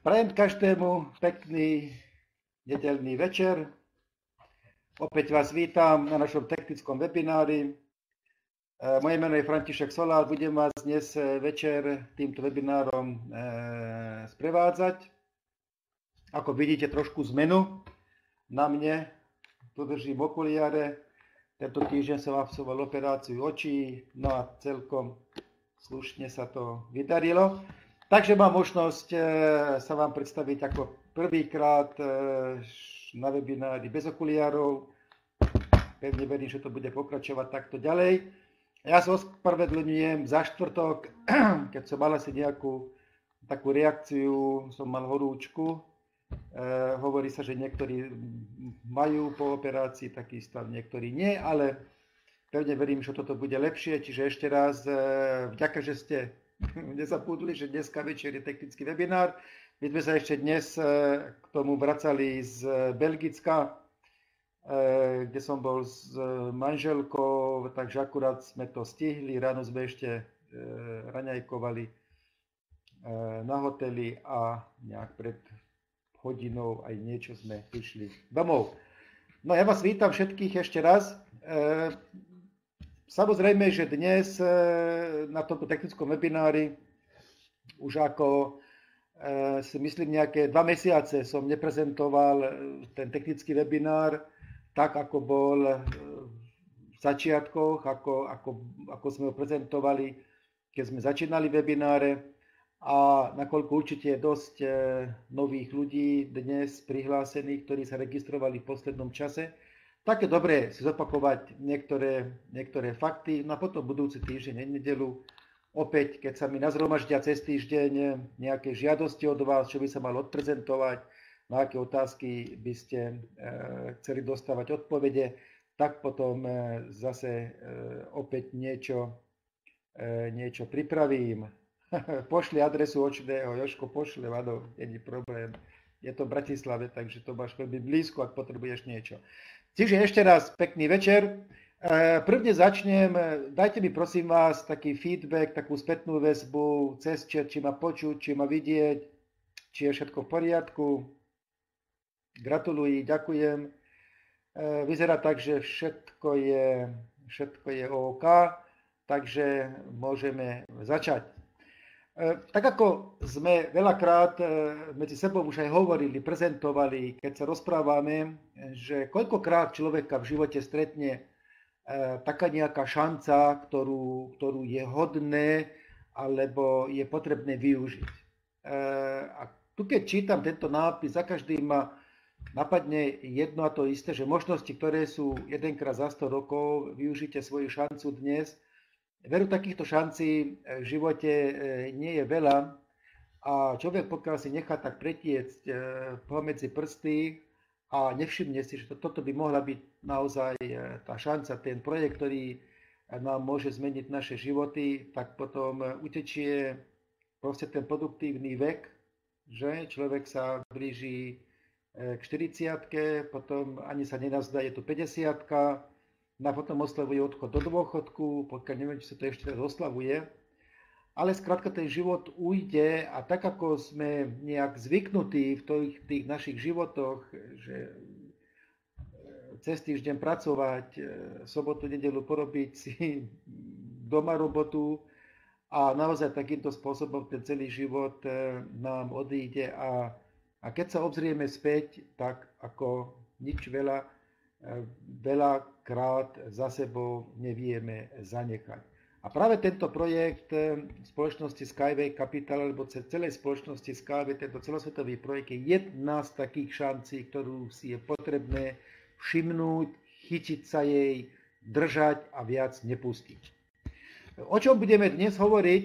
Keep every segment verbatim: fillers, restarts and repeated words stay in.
Prajem každému pekný nedeľný večer. Opäť vás vítam na našom technickom webinári. Moje meno je František Solár. Budem vás dnes večer týmto webinárom sprevádzať. Ako vidíte, trošku zmenu na mne. Tu držím okuliare. Tento týždeň som absolvoval operáciu očí. No a celkom slušne sa to vydarilo. Takže mám možnosť sa vám predstaviť ako prvýkrát na webinári bez okuliarov. Pevne verím, že to bude pokračovať takto ďalej. Ja sa ospravedlňujem za štvrtok, keď som mal asi nejakú takú reakciu, som mal horúčku. E, hovorí sa, že niektorí majú po operácii taký stav, niektorí nie, ale pevne verím, že toto bude lepšie. Čiže ešte raz e, vďaka, že ste nezabudli, že dneska večer je technický webinár. My sme sa ešte dnes k tomu vracali z Belgicka, kde som bol s manželkou, takže akurát sme to stihli. Ráno sme ešte raňajkovali na hoteli a nejak pred hodinou aj niečo sme prišli domov. No ja vás vítam všetkých ešte raz. Samozrejme, že dnes na tomto technickom webinári už ako si myslím nejaké dva mesiace som neprezentoval ten technický webinár tak, ako bol v začiatkoch, ako, ako, ako sme ho prezentovali, keď sme začínali webináre. A nakoľko určite je dosť nových ľudí dnes prihlásených, ktorí sa registrovali v poslednom čase, tak je dobré si zopakovať niektoré, niektoré fakty. No a potom budúci týždeň, nedelu, opäť, keď sa mi nazhromaždia cez týždeň nejaké žiadosti od vás, čo by sa malo odprezentovať, na aké otázky by ste e, chceli dostávať odpovede, tak potom e, zase e, opäť niečo, e, niečo pripravím. Pošli adresu očného, Jožko pošle, áno, nie je problém. Je to v Bratislave, takže to máš veľmi blízko, ak potrebuješ niečo. Čiže ešte raz pekný večer. Prvne začnem, dajte mi prosím vás taký feedback, takú spätnú väzbu cez chat, či ma počuť, či ma vidieť, či je všetko v poriadku. Gratulujem, ďakujem. Vyzerá tak, že všetko je, všetko je OK, takže môžeme začať. Tak ako sme veľakrát medzi sebou už aj hovorili, prezentovali, keď sa rozprávame, že koľkokrát človeka v živote stretne taká nejaká šanca, ktorú, ktorú je hodné alebo je potrebné využiť. A tu keď čítam tento nápis, za každým ma napadne jedno a to isté, že možnosti, ktoré sú jedenkrát za sto rokov, využite svoju šancu dnes. Veru takýchto šancí v živote nie je veľa a človek pokiaľ si nechá tak pretiecť pomedzi prsty a nevšimne si, že toto by mohla byť naozaj tá šanca, ten projekt, ktorý nám môže zmeniť naše životy, tak potom utečie proste ten produktívny vek, že človek sa blíži k štyridsiatke, potom ani sa nenazdá, je tu päťdesiatka, a potom oslavuje odchod do dôchodku, pokiaľ neviem, či sa to ešte raz oslavuje. Ale skrátka ten život ujde a tak ako sme nejak zvyknutí v tých, tých našich životoch, že cez týždeň pracovať, sobotu, nedeľu porobiť si doma robotu a naozaj takýmto spôsobom ten celý život nám odíde a, a keď sa obzrieme späť, tak ako nič veľa, veľakrát za sebou nevieme zanechať. A práve tento projekt spoločnosti Skyway Capital, alebo celej spoločnosti Skyway, tento celosvetový projekt je jedna z takých šancí, ktorú si je potrebné všimnúť, chytiť sa jej, držať a viac nepustiť. O čom budeme dnes hovoriť?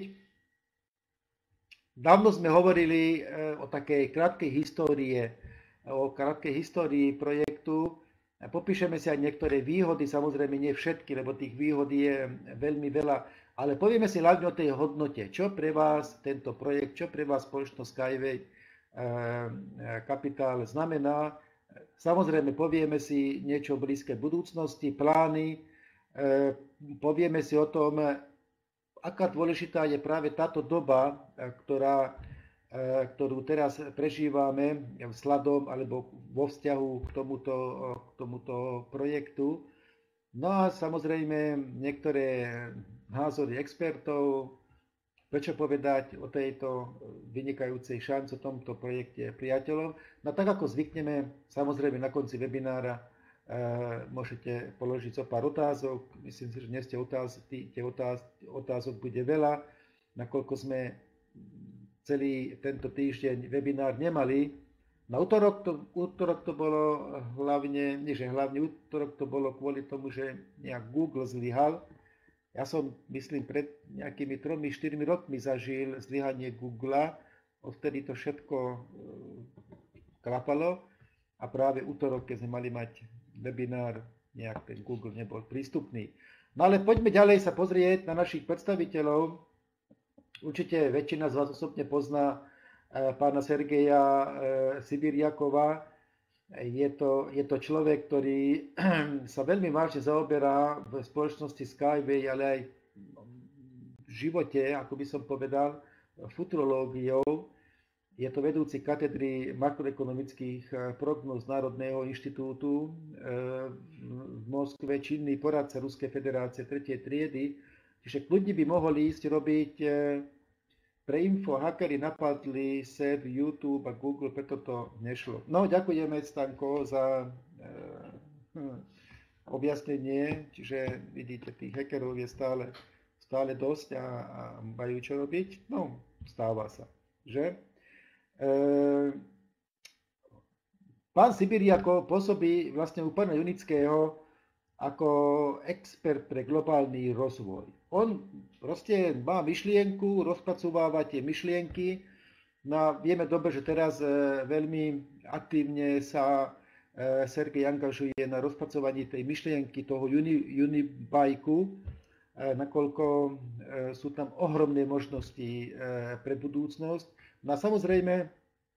Dávno sme hovorili o takej krátkej histórie, o krátkej histórii projektu. Popíšeme si aj niektoré výhody, samozrejme nie všetky, lebo tých výhod je veľmi veľa, ale povieme si hlavne o tej hodnote, čo pre vás tento projekt, čo pre vás spoločnosť Skyway Capital znamená. Samozrejme povieme si niečo o blízkej budúcnosti, plány, povieme si o tom, aká dôležitá je práve táto doba, ktorá ktorú teraz prežívame vzhľadom alebo vo vzťahu k tomuto, k tomuto projektu. No a samozrejme niektoré názory expertov, prečo povedať o tejto vynikajúcej šanci o tomto projekte priateľom. No tak ako zvykneme, samozrejme na konci webinára môžete položiť zo pár otázok. Myslím si, že dnes tie otázky, tie otáz, otázok bude veľa, nakoľko sme celý tento týždeň webinár nemali. Na útorok to, útorok to bolo hlavne, nie že hlavne útorok to bolo kvôli tomu, že nejak Google zlyhal. Ja som, myslím, pred nejakými tromi, štyrmi rokmi zažil zlyhanie Googlea, odtedy to všetko klapalo a práve útorok, keď sme mali mať webinár, nejak ten Google nebol prístupný. No ale poďme ďalej sa pozrieť na našich predstaviteľov. Určite väčšina z vás osobne pozná pána Sergeja Sibiriakova. Je to, je to človek, ktorý sa veľmi vážne zaoberá v spoločnosti Skyway, ale aj v živote, ako by som povedal, futurológiou. Je to vedúci katedry makroekonomických prognóz Národného inštitútu v Moskve, činný poradca Ruskej federácie tretej triedy. Čiže kľudne by mohol ísť robiť pre info. Hackeri napadli Sev, YouTube a Google, preto to nešlo. No, ďakujeme, Stanko, za hm, objasnenie. Čiže vidíte, tých hackerov je stále, stále dosť a, a majú čo robiť. No, stáva sa, že? Pán Sibiriako pôsobí vlastne u pána Junického ako expert pre globálny rozvoj. On proste má myšlienku, rozpracováva tie myšlienky. No vieme dobre, že teraz veľmi aktívne sa Sergej angažuje na rozpracovaní tej myšlienky toho Unibajku, nakoľko sú tam ohromné možnosti pre budúcnosť. No a samozrejme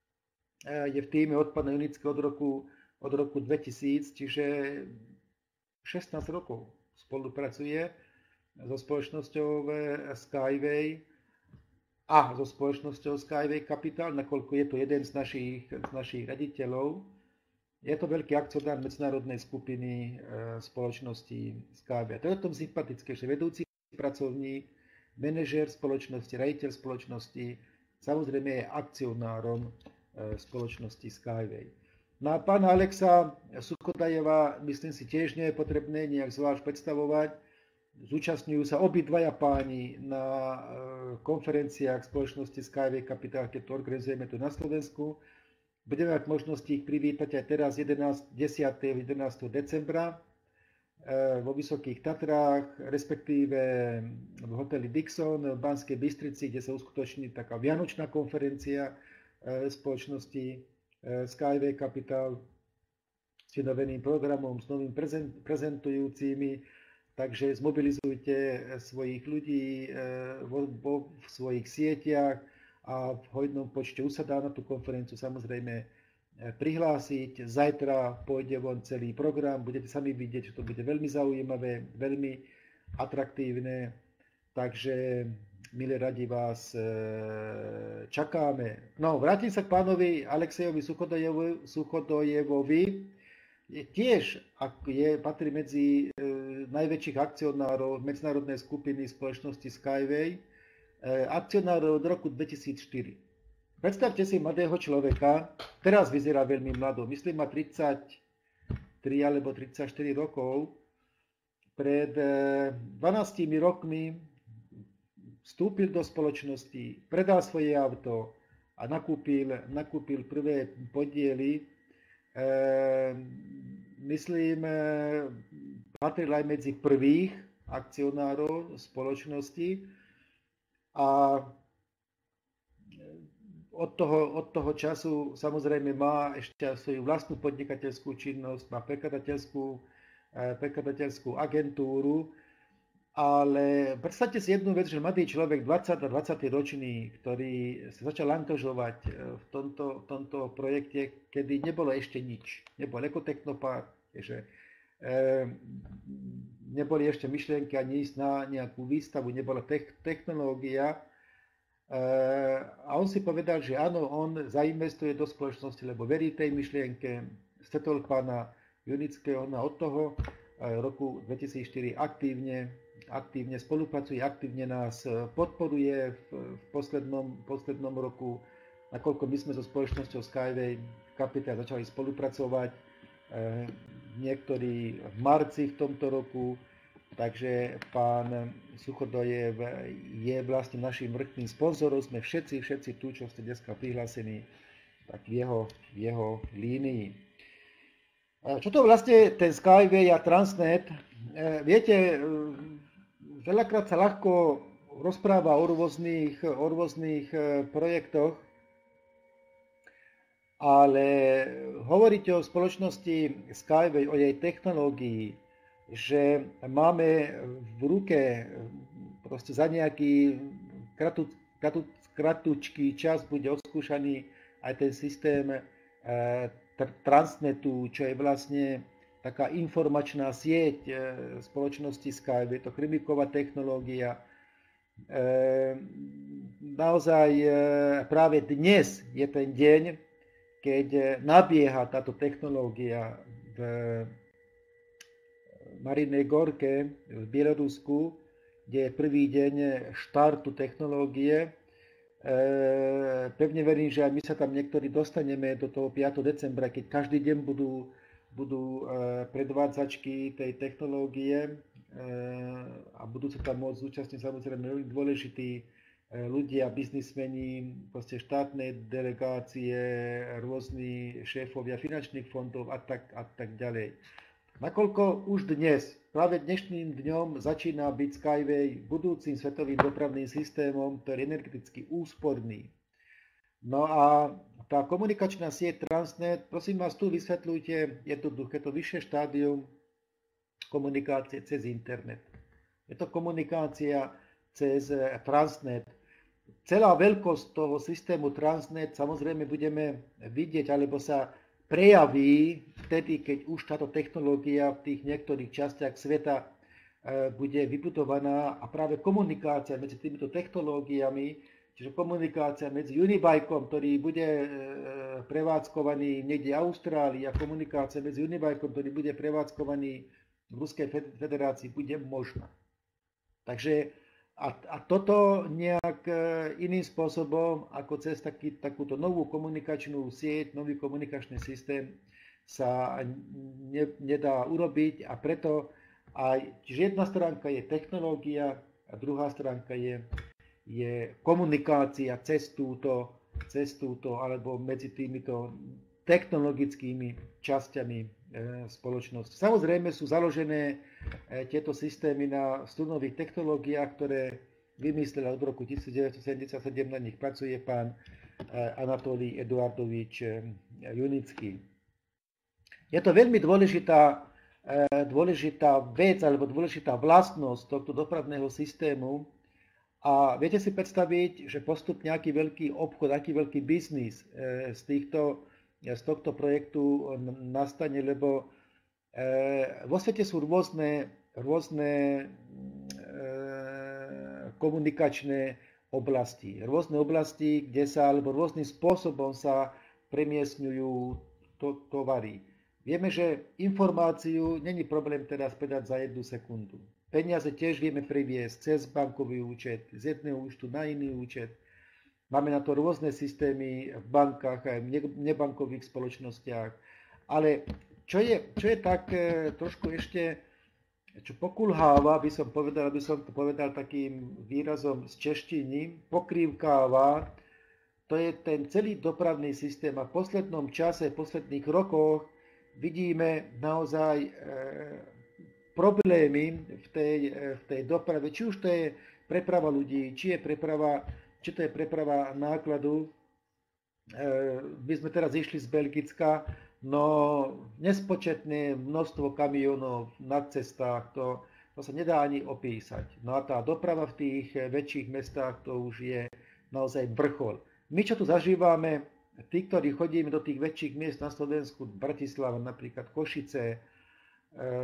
je v týme od pána Junického od roku, od roku dvetisíc, čiže šestnásť rokov spolupracuje so spoločnosťou Skyway a so spoločnosťou Skyway Capital, nakoľko je to jeden z našich, z našich raditeľov. Je to veľký akcionár medzinárodnej skupiny spoločnosti Skyway. To je o tom sympatické, že vedúci pracovník, manažér spoločnosti, raditeľ spoločnosti, samozrejme je akcionárom spoločnosti Skyway. No a pána Alexa Suchodajeva, myslím si, tiež nie je potrebné nejak zvlášť predstavovať. Zúčastňujú sa obidvaja páni na konferenciách spoločnosti Skyway Capital, keď to organizujeme tu na Slovensku. Budeme mať možnosť ich privítať aj teraz desiateho a jedenásteho decembra vo Vysokých Tatrách, respektíve v hoteli Dixon v Banskej Bystrici, kde sa uskutoční taká vianočná konferencia spoločnosti Skyway Capital s vynoveným programom, s novým prezentujúcimi. Takže zmobilizujte svojich ľudí vo, vo v svojich sieťach a v hojnom počte už sa dá na tú konferenciu samozrejme prihlásiť. Zajtra pôjde von celý program, budete sami vidieť, že to bude veľmi zaujímavé, veľmi atraktívne, takže milé radi vás čakáme. No, vrátim sa k pánovi Alexejovi Suchodojevovi. Je tiež je, patrí medzi najväčších akcionárov medzinárodnej skupiny spoločnosti Skyway, akcionárov od roku dvetisícštyri. Predstavte si mladého človeka, teraz vyzerá veľmi mlado, myslím má tridsaťtri alebo tridsaťštyri rokov. Pred dvanástimi rokmi vstúpil do spoločnosti, predal svoje auto a nakúpil, nakúpil prvé podiely. E, myslím, patril aj medzi prvých akcionárov spoločnosti a Od toho, od toho času samozrejme má ešte svoju vlastnú podnikateľskú činnosť, má prekladateľskú, prekladateľskú agentúru, ale predstavte si jednu vec, že mladý človek dvadsať a dvadsať ročný, ktorý sa začal angažovať v tomto, v tomto projekte, kedy nebolo ešte nič. Nebol ekotechnopárk, že e, neboli ešte myšlienky ani ísť na nejakú výstavu, nebola technológia. A on si povedal, že áno, on zainvestuje do spoločnosti, lebo verí tej myšlienke. Stretol pána Junického, on od toho roku dvetisícštyri aktívne, aktívne spolupracuje, aktívne nás podporuje v, v poslednom, poslednom roku, nakoľko my sme so spoločnosťou Skyway Capital začali spolupracovať, niektorí v marci v tomto roku, takže pán Suchodojev je vlastne našim vrchným sponzorom, sme všetci, všetci tu, čo ste dneska prihlásení, tak v jeho, v jeho línii. Čo to vlastne ten Skyway a Transnet? Viete, veľakrát sa ľahko rozpráva o rôznych, o rôznych projektoch, ale hovoriť o spoločnosti Skyway, o jej technológii, že máme v ruke proste za nejaký kratu, kratu, kratučký čas bude odskúšaný aj ten systém Transnetu, čo je vlastne taká informačná sieť spoločnosti Skyway, je to chrybíková technológia. Naozaj práve dnes je ten deň, keď nabieha táto technológia v Marinej Gorke v Bielorusku, kde je prvý deň štartu technológie. E, pevne verím, že aj my sa tam niektorí dostaneme do toho piateho decembra, keď každý deň budú, budú e, predvádzačky tej technológie e, a budú sa tam môcť zúčastniť samozrejme veľmi dôležití e, ľudia, biznismeni, proste štátne delegácie, rôzni šéfovia finančných fondov a tak, a tak ďalej. Nakoľko už dnes, práve dnešným dňom začína byť Skyway budúcim svetovým dopravným systémom, ktorý je energeticky úsporný. No a tá komunikačná sieť Transnet, prosím vás, tu vysvetľujte jednoduché to vyššie štádium komunikácie cez internet. Je to komunikácia cez Transnet. Celá veľkosť toho systému Transnet samozrejme budeme vidieť, alebo sa prejaví vtedy, keď už táto technológia v tých niektorých častiach sveta bude vybudovaná a práve komunikácia medzi týmito technológiami, čiže komunikácia medzi Unibikeom, ktorý bude prevádzkovaný niekde v Austrálii, a komunikácia medzi Unibikeom, ktorý bude prevádzkovaný v Ruskej federácii, bude možná. Takže A, a toto nejak iným spôsobom, ako cez taký, takúto novú komunikačnú sieť, nový komunikačný systém sa ne, nedá urobiť, a preto aj, čiže jedna stránka je technológia a druhá stránka je, je komunikácia cez túto, cez túto alebo medzi týmito technologickými časťami spoločnosti. Samozrejme sú založené tieto systémy na strunových technológiách, ktoré vymyslel od roku devätnásťsedemdesiatsedem, na nich pracuje pán Anatolij Eduardovič Junický. Je to veľmi dôležitá, dôležitá vec alebo dôležitá vlastnosť tohto dopravného systému, a viete si predstaviť, že postupne aký veľký obchod, aký veľký biznis z týchto z tohto projektu nastane, lebo vo svete sú rôzne, rôzne komunikačné oblasti. Rôzne oblasti, kde sa, alebo rôznym spôsobom sa premiestňujú to, tovary. Vieme, že informáciu není problém teraz predať za jednu sekundu. Peniaze tiež vieme previesť cez bankový účet, z jedného účtu na iný účet. Máme na to rôzne systémy v bankách aj v nebankových spoločnostiach. Ale čo je, čo je tak trošku ešte, čo pokulháva, by som povedal, by som to povedal takým výrazom z češtiny, pokrývkáva, to je ten celý dopravný systém. A v poslednom čase, v posledných rokoch vidíme naozaj e, problémy v tej, v tej doprave. Či už to je preprava ľudí, či je preprava či to je preprava nákladu. My sme teraz išli z Belgicka, no nespočetné množstvo kamionov na cestách, to, to sa nedá ani opísať. No a tá doprava v tých väčších mestách, to už je naozaj vrchol. My, čo tu zažívame, tí, ktorí chodíme do tých väčších miest na Slovensku, Bratislava, napríklad Košice,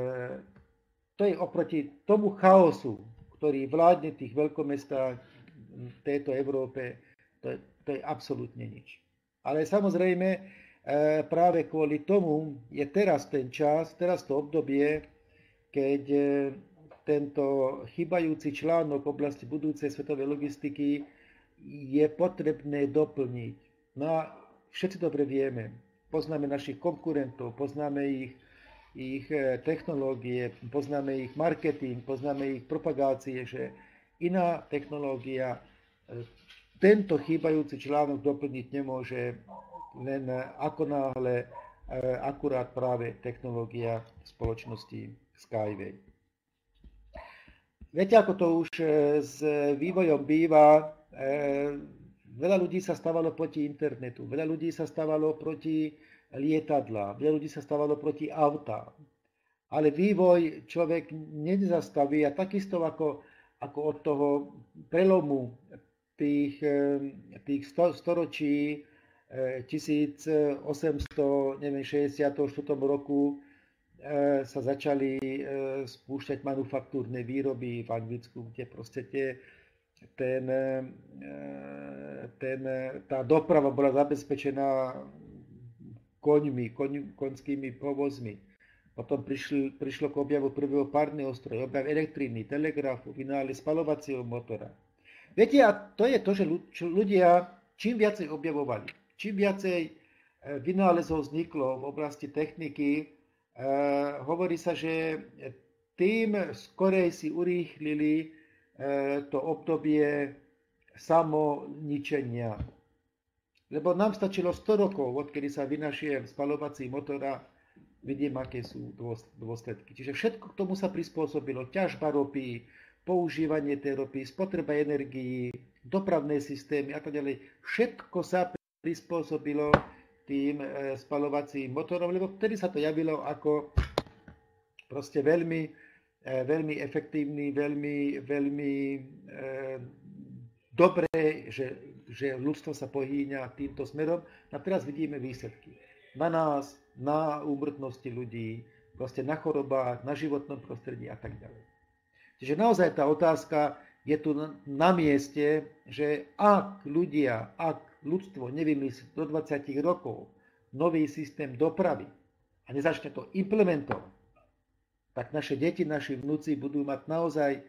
to je oproti tomu chaosu, ktorý vládne v tých veľkomestách, tejto Európe, to, to je absolútne nič. Ale samozrejme, práve kvôli tomu je teraz ten čas, teraz to obdobie, keď tento chýbajúci článok v oblasti budúcej svetovej logistiky je potrebné doplniť. No a všetci dobre vieme, poznáme našich konkurentov, poznáme ich, ich technológie, poznáme ich marketing, poznáme ich propagácie, že iná technológia tento chýbajúci článok doplniť nemôže, len ako náhle akurát práve technológia spoločnosti Skyway. Viete, ako to už s vývojom býva, veľa ľudí sa stávalo proti internetu, veľa ľudí sa stávalo proti lietadlám, veľa ľudí sa stávalo proti autám. Ale vývoj človek nezastaví a takisto ako, ako od toho prelomu tých, tých sto, storočí tisícosemstošesťdesiatom roku sa začali spúšťať manufaktúrne výroby v Anglicku, kde proste tie, ten, ten, tá doprava bola zabezpečená koňmi, koň, koňskými povozmi. Potom prišli, prišlo k objavu prvého párneho stroja, objav elektriny, telegrafu, vynález spalovacieho motora. Viete, a to je to, že ľudia čím viacej objavovali, čím viacej vynálezov vzniklo v oblasti techniky, Uh, hovorí sa, že tým skorej si urýchlili uh, to obdobie samoničenia. Lebo nám stačilo sto rokov, odkedy sa vynašiel spalovací motor a vidím, aké sú dôsledky. Čiže všetko k tomu sa prispôsobilo. Ťažba ropy, používanie tej ropy, spotreba energií, dopravné systémy a tak ďalej. Všetko sa prispôsobilo tým spalovacím motorom, lebo vtedy sa to javilo ako proste veľmi, veľmi efektívny, veľmi, veľmi eh, dobré, že, že ľudstvo sa pohýňa týmto smerom. A teraz vidíme výsledky. Na nás, na úmrtnosti ľudí, proste na chorobách, na životnom prostredí a tak ďalej. Čiže naozaj tá otázka je tu na mieste, že ak ľudia, ak ľudstvo nevymyslí do dvadsať rokov nový systém dopravy a nezačne to implementovať, tak naše deti, naši vnúci budú mať naozaj e,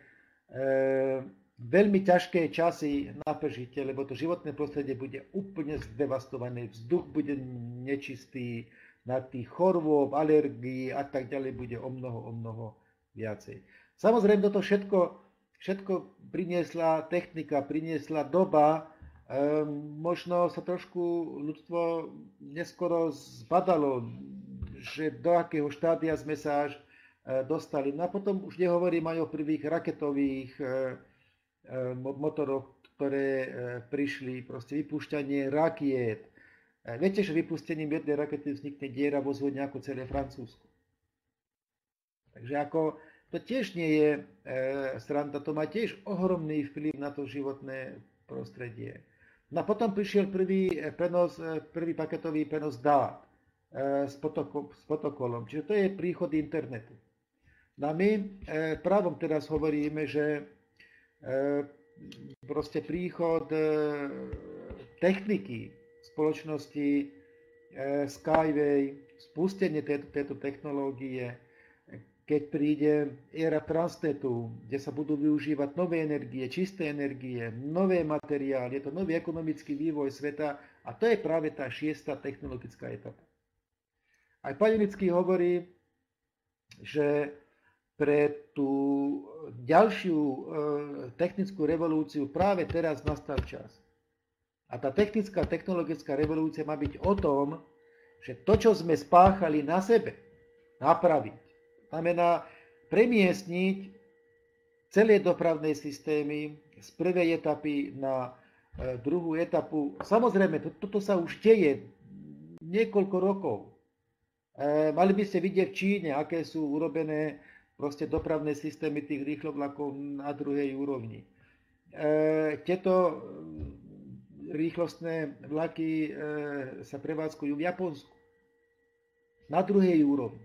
veľmi ťažké časy na prežitie, lebo to životné prostredie bude úplne zdevastované, vzduch bude nečistý, na tých chorôb, alergií a tak ďalej bude o mnoho, o mnoho viacej. Samozrejme, toto všetko, všetko priniesla technika, priniesla doba. Um, možno sa trošku ľudstvo neskoro zbadalo, že do akého štádia sme sa až uh, dostali. No a potom už nehovorím aj o prvých raketových uh, uh, motoroch, ktoré uh, prišli, proste vypúšťanie rakiet. Uh, viete, že vypustením jednej rakety vznikne diera vo zvodne ako celé Francúzsko. Takže ako to tiež nie je uh, sranda, to má tiež ohromný vplyv na to životné prostredie. No a potom prišiel prvý, prenos, prvý paketový prenos dát e, s, potoko, s protokolom, čiže to je príchod internetu. No a my e, právom teraz hovoríme, že e, proste príchod e, techniky spoločnosti e, Skyway, spustenie tejto, tejto technológie, keď príde éra transnetu, kde sa budú využívať nové energie, čisté energie, nové materiály, je to nový ekonomický vývoj sveta a to je práve tá šiesta technologická etapa. Aj pán Junický hovorí, že pre tú ďalšiu e, technickú revolúciu práve teraz nastal čas. A tá technická, technologická revolúcia má byť o tom, že to, čo sme spáchali na sebe, napraviť. Znamená premiestniť celé dopravné systémy z prvej etapy na e, druhú etapu. Samozrejme, to, toto sa už deje niekoľko rokov. E, mali by ste vidieť v Číne, aké sú urobené proste dopravné systémy tých rýchlovlakov na druhej úrovni. E, tieto rýchlostné vlaky e, sa prevádzkujú v Japonsku na druhej úrovni.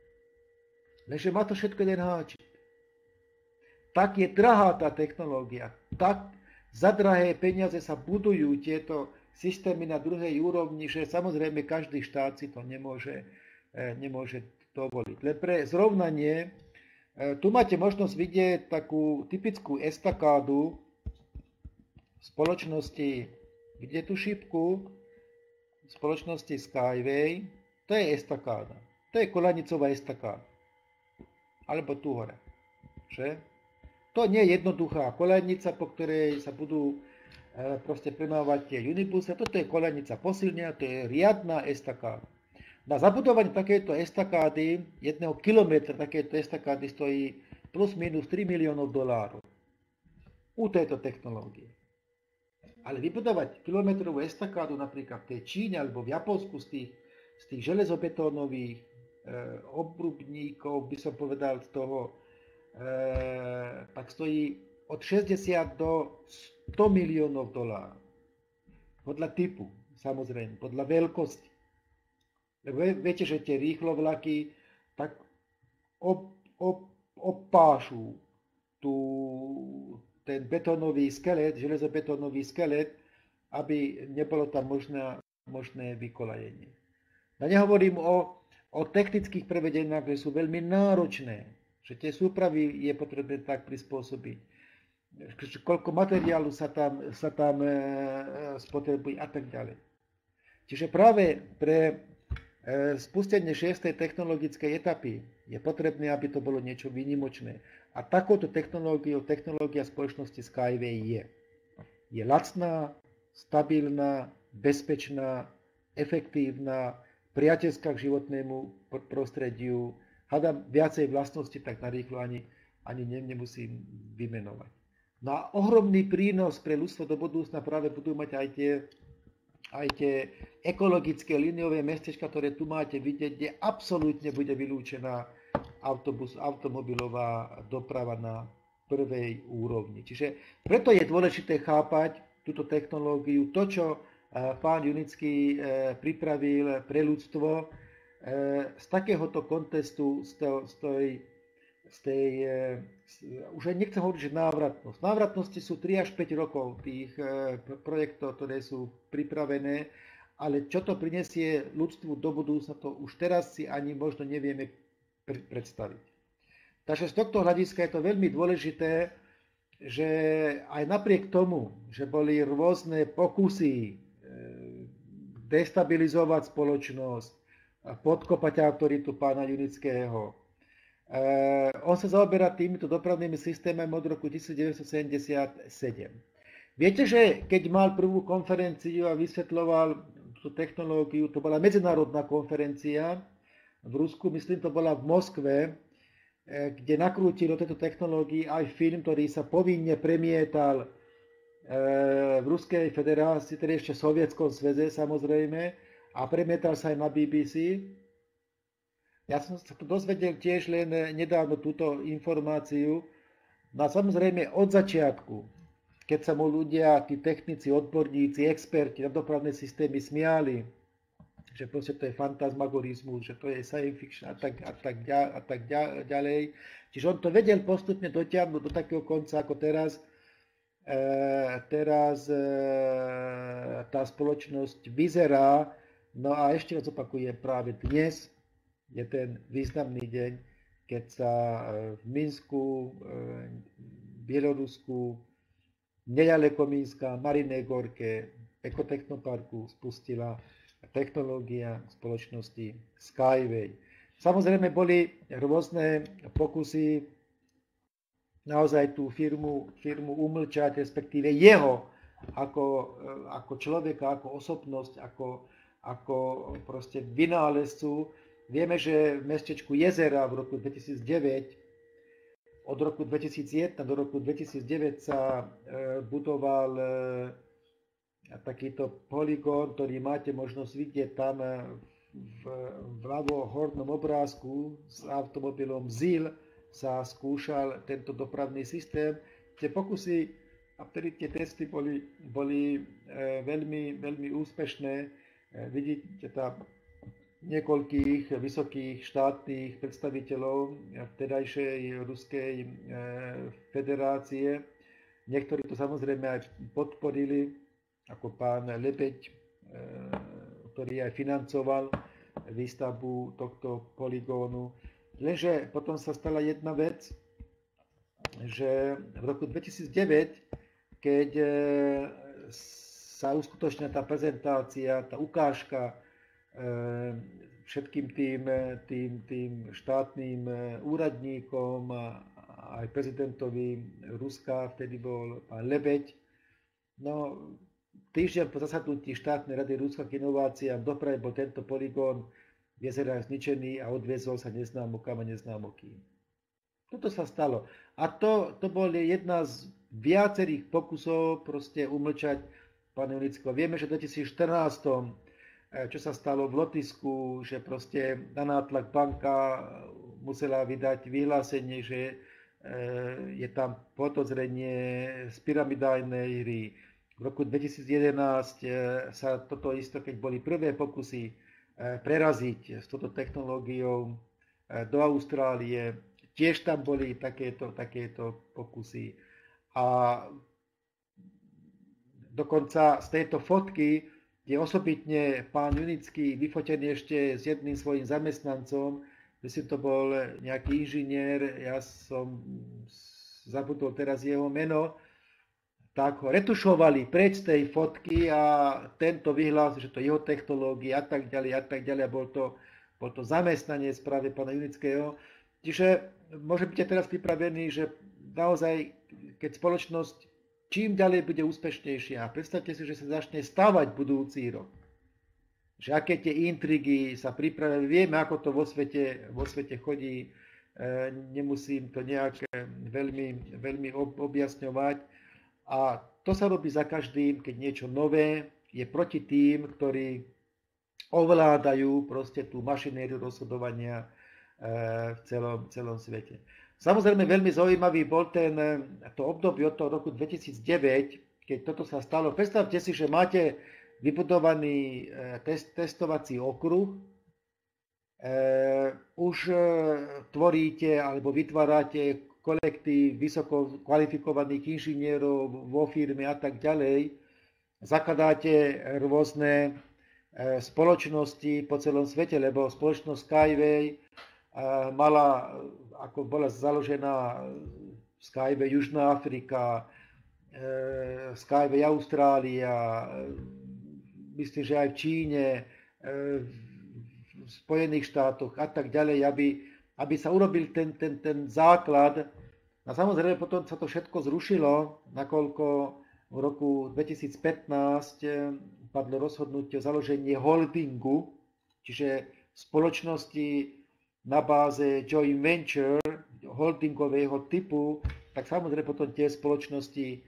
Lenže má to všetko jeden háčik. Tak je drahá tá technológia, tak za drahé peniaze sa budujú tieto systémy na druhej úrovni, že samozrejme každý štát si to nemôže, nemôže dovoliť. Len pre zrovnanie, tu máte možnosť vidieť takú typickú estakádu spoločnosti, kde tú šípku spoločnosti Skyway, to je estakáda. To je koľanicová estakáda. Alebo tu hore. Že? To nie je jednoduchá koľanica, po ktorej sa budú e, proste premávať tie unibusy. Toto je koľanica posilnená, to je riadna estakáda. Na zabudovanie takéto estakády, jedného kilometra takéto estakády stojí plus minus tri miliónov dolárov. U tejto technológie. Ale vybudovať kilometrovú estakádu napríklad v tej Číne alebo v Japonsku z tých, z tých železobetónových e, obrubníkov, by som povedal, z toho, e, tak stojí od šesťdesiat do sto miliónov dolárov. Podľa typu, samozrejme, podľa veľkosti. Viete, že tie rýchlovlaky tak ob, ob, obpášu tú, ten betónový skelet, železobetónový skelet, aby nebolo tam možné, možné vykolajenie. Ja nehovorím o, o technických prevedeniach, ktoré sú veľmi náročné, že tie súpravy je potrebné tak prispôsobiť, koľko materiálu sa tam, sa tam e, spotrebuje a tak ďalej. Čiže práve pre spustenie šiestej technologickej etapy je potrebné, aby to bolo niečo výnimočné. A takouto technológiou, technológia spoločnosti Skyway je. Je lacná, stabilná, bezpečná, efektívna, priateľská k životnému prostrediu. Hádam viacej vlastnosti, tak narýchlo ani, ani nemusím vymenovať. No a ohromný prínos pre ľudstvo do budúcna práve budú mať aj tie aj tie ekologické liniové mestečka, ktoré tu máte vidieť, kde absolútne bude vylúčená autobus, automobilová doprava na prvej úrovni. Čiže preto je dôležité chápať túto technológiu, to, čo pán Junický pripravil pre ľudstvo z takéhoto kontestu, z tej, z tej už aj nechcem hovoriť, že návratnosť. Návratnosti sú tri až päť rokov tých projektov, ktoré sú pripravené, ale čo to prinesie ľudstvu do budúcna, to už teraz si ani možno nevieme predstaviť. Takže z tohto hľadiska je to veľmi dôležité, že aj napriek tomu, že boli rôzne pokusy destabilizovať spoločnosť, podkopať autoritu pána Junického, Uh, on sa zaoberá týmito dopravnými systémami od roku devätnásťsedemdesiatsedem. Viete, že keď mal prvú konferenciu a vysvetľoval tú technológiu, to bola medzinárodná konferencia v Rusku, myslím, to bola v Moskve, kde nakrútil o tejto technológii aj film, ktorý sa povinne premietal v Ruskej federácii, tedy ešte v Sovietskom zväze samozrejme, a premietal sa aj na bé bé cé. Ja som sa to dozvedel tiež len nedávno túto informáciu. No a samozrejme od začiatku, keď sa mu ľudia, tí technici, odborníci, experti na dopravné systémy smiali, že proste to je fantasmagorizmus, že to je science fiction a tak, a tak, a tak ďalej. Čiže on to vedel postupne dotiahnuť do takého konca, ako teraz. E, teraz e, tá spoločnosť vyzerá. No a ešte raz opakujem, práve dnes je ten významný deň, keď sa v Minsku, Bielorusku, nedaleko Minska, Marinej Gorke, ekotechnoparku spustila technológia spoločnosti Skyway. Samozrejme boli rôzne pokusy naozaj tú firmu, firmu umlčať, respektíve jeho ako, ako človeka, ako osobnosť, ako, ako proste vynálezcu. Vieme, že v mestečku Jezera v roku dvetisícdeväť, od roku dvetisícjeden do roku dvetisícdeväť sa budoval takýto polygón, ktorý máte možnosť vidieť tam v, v ľavo-hornom obrázku s automobilom zet í el sa skúšal tento dopravný systém. Tie pokusy a vtedy tie testy boli, boli veľmi, veľmi úspešné. Vidíte tam niekoľkých vysokých štátnych predstaviteľov vtedajšej Ruskej federácie, Niektorí to samozrejme aj podporili, ako pán Lebeď, ktorý aj financoval výstavbu tohto poligónu. Lenže potom sa stala jedna vec, že v roku dvetisícdeväť, keď sa uskutočnila tá prezentácia, tá ukážka všetkým tým, tým, tým štátnym úradníkom a aj prezidentovi Ruska, vtedy bol pán Lebeď. No, týždeň po zasadnutí štátnej rady Ruska k inováciám v doprave bol tento poligón v jezerách zničený a odviezol sa neznámo kam a neznámo kým. Toto sa stalo. A to, to bol jedna z viacerých pokusov proste umlčať pána Junického. Vieme, že v dvetisícštrnásť, čo sa stalo v Lotyšsku, že proste na nátlak banka musela vydať vyhlásenie, že je tam podozrenie z pyramidálnej hry. V roku dvetisícjedenásť sa toto isto, keď boli prvé pokusy preraziť s touto technológiou do Austrálie, tiež tam boli takéto, takéto pokusy. A dokonca z tejto fotky je osobitne pán Junický vyfotený ešte s jedným svojím zamestnancom, myslím, to bol nejaký inžinier, ja som zabudol teraz jeho meno, tak ho retušovali preč z tej fotky a tento vyhlásil, že to je jeho technológia a tak ďalej a tak ďalej a bol to, bol to zamestnanie práve pána Junického. Čiže môže byť teraz pripravený, že naozaj, keď spoločnosť čím ďalej bude úspešnejšia, a predstavte si, že sa začne stavať budúci rok, že aké tie intrigy sa pripravujú, vieme, ako to vo svete, vo svete chodí, nemusím to nejak veľmi, veľmi objasňovať. A to sa robí za každým, keď niečo nové je proti tým, ktorí ovládajú proste tú mašinériu rozhodovania v celom, celom svete. Samozrejme veľmi zaujímavý bol ten, to obdobie od toho roku dvetisícdeväť, keď toto sa stalo. Predstavte si, že máte vybudovaný test, testovací okruh, e, už tvoríte alebo vytvárate kolektív vysoko kvalifikovaných inžinierov vo firme a tak ďalej, zakladáte rôzne spoločnosti po celom svete, lebo spoločnosť Skyway mala, ako bola založená Skyway Južná Afrika, Skyway Austrália, myslím, že aj v Číne, v Spojených štátoch a tak ďalej, aby, aby sa urobil ten, ten, ten základ. A samozrejme potom sa to všetko zrušilo, nakoľko v roku dvetisícpätnásť padlo rozhodnutie o založení holdingu, čiže spoločnosti na báze joint venture, holdingového typu, tak samozrejme potom tie spoločnosti,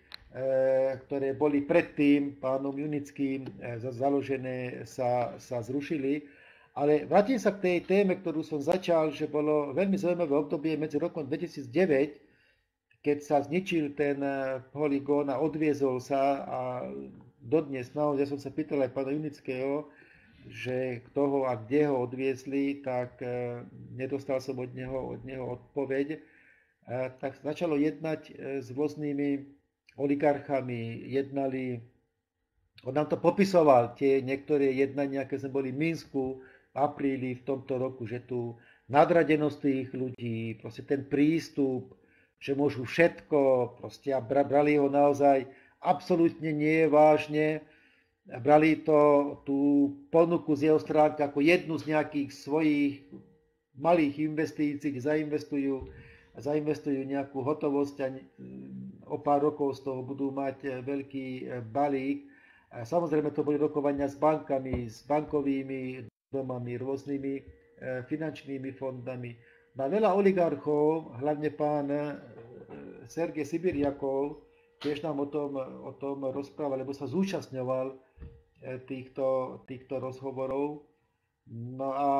ktoré boli predtým pánom Junickým založené, sa, sa zrušili. Ale vrátim sa k tej téme, ktorú som začal, že bolo veľmi zaujímavé obdobie medzi rokom dvetisícdeväť, keď sa zničil ten poligón a odviezol sa, a dodnes, naozaj som sa pýtal aj pána Junického, že kto ho a kde ho odviezli, tak nedostal som od neho, od neho odpoveď. Tak začalo jednať s rôznymi oligarchami, jednali, on nám to popisoval, tie niektoré jednania, keď sme boli v Minsku v apríli v tomto roku, že tu nadradenosť tých ľudí, proste ten prístup, že môžu všetko, proste a brali ho naozaj absolútne nie vážne, brali to, tú ponuku z jeho stránky ako jednu z nejakých svojich malých investícií, kde zainvestujú, zainvestujú nejakú hotovosť a o pár rokov z toho budú mať veľký balík. Samozrejme to boli rokovania s bankami, s bankovými domami, rôznymi finančnými fondami. Na veľa oligarchov, hlavne pán Sergej Sibiriakov, tiež nám o tom, o tom rozprával, lebo sa zúčastňoval týchto, týchto rozhovorov. No a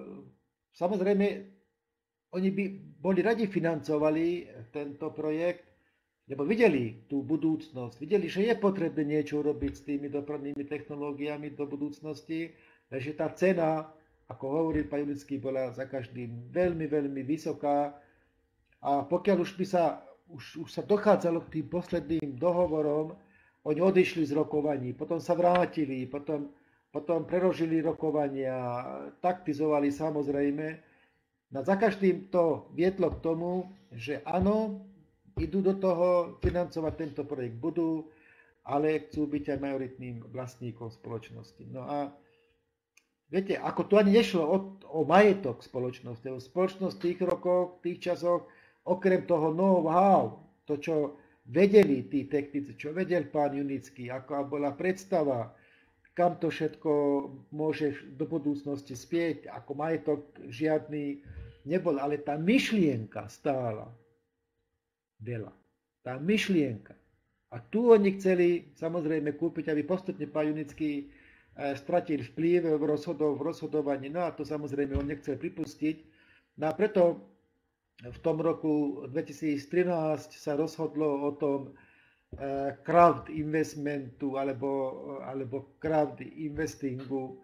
samozrejme, oni by boli radi financovali tento projekt, lebo videli tú budúcnosť, videli, že je potrebné niečo urobiť s tými dopravnými technológiami do budúcnosti, že tá cena, ako hovoril pán Junický, bola za každým veľmi, veľmi vysoká. A pokiaľ už by sa už, už sa dochádzalo k tým posledným dohovorom, oni odišli z rokovaní, potom sa vrátili, potom, potom prerožili rokovania, taktizovali samozrejme. No za každým to viedlo k tomu, že áno, idú do toho financovať tento projekt, budú, ale chcú byť aj majoritným vlastníkom spoločnosti. No a viete, ako to ani nešlo o, o majetok spoločnosti, o spoločnosť v tých rokoch, v tých časoch, okrem toho know-how, to, čo vedeli tí technici, čo vedel pán Junický, aká bola predstava, kam to všetko môže do budúcnosti spieť, ako majetok žiadny nebol, ale tá myšlienka stála veľa. Tá myšlienka. A tu oni chceli samozrejme kúpiť, aby postupne pán Junický stratil vplyv v, rozhodov, v rozhodovaní, no a to samozrejme on nechcel pripustiť. No a preto v tom roku dvetisíctrinásť sa rozhodlo o tom crowd investmentu alebo, alebo crowd investingu,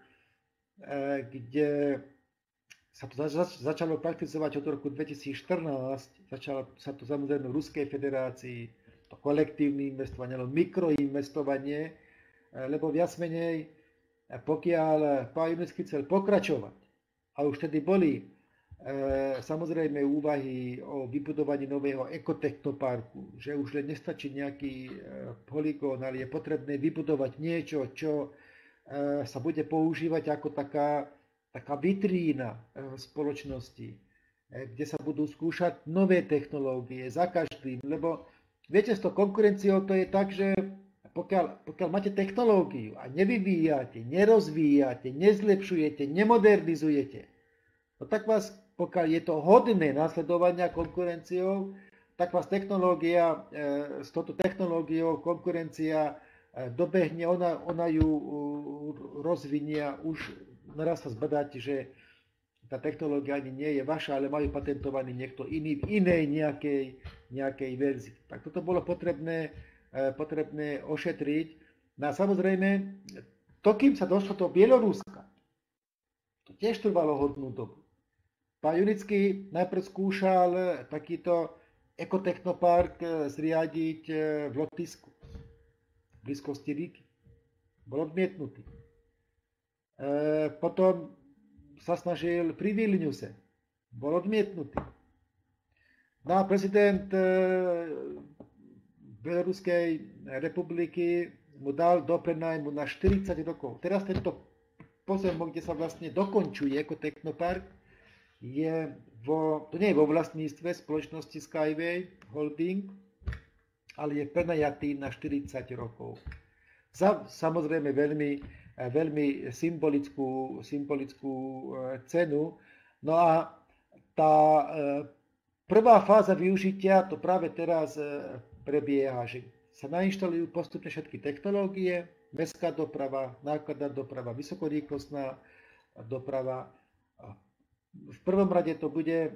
kde sa to začalo praktizovať od roku dvetisícštrnásť. Začalo sa to samozrejme v Ruskej federácii, to kolektívne investovanie, alebo mikroinvestovanie, lebo viac menej, pokiaľ pán Junický chcel pokračovať, a už tedy boli samozrejme úvahy o vybudovaní nového ekotechnoparku, že už len nestačí nejaký polygón, ale je potrebné vybudovať niečo, čo sa bude používať ako taká, taká vitrína spoločnosti, kde sa budú skúšať nové technológie za každým, lebo viete, s tou konkurenciou to je tak, že pokiaľ, pokiaľ máte technológiu a nevyvíjate, nerozvíjate, nezlepšujete, nemodernizujete, no tak vás, pokiaľ je to hodné nasledovania konkurenciou, tak vás technológia, s touto technológiou konkurencia dobehne, ona, ona ju rozvinia, už naraz sa zbadáte, že tá technológia ani nie je vaša, ale majú patentovaný niekto iný v inej nejakej, nejakej verzii. Tak toto bolo potrebné, potrebné ošetriť. No a samozrejme, to, kým sa došlo do Bieloruska, to tiež trvalo hodnú dobu. Pán Junický najprv skúšal takýto ekotechnopark zriadiť v Lotyšsku, v blízkosti Ríky. Bol odmietnutý. E, potom sa snažil pri Vilniuse. Bol odmietnutý. No a prezident e, Bieloruskej republiky mu dal do prenajmu na štyridsať rokov. Teraz tento pozemok, kde sa vlastne dokončuje ekotechnopark, je vo, to nie je vo vlastníctve spoločnosti Skyway Holding, ale je prenajatý na štyridsať rokov. Za samozrejme veľmi, veľmi symbolickú, symbolickú cenu. No a tá prvá fáza využitia to práve teraz prebieha, že sa nainštalujú postupne všetky technológie, mestská doprava, nákladná doprava, vysokorýchlostná doprava. V prvom rade to bude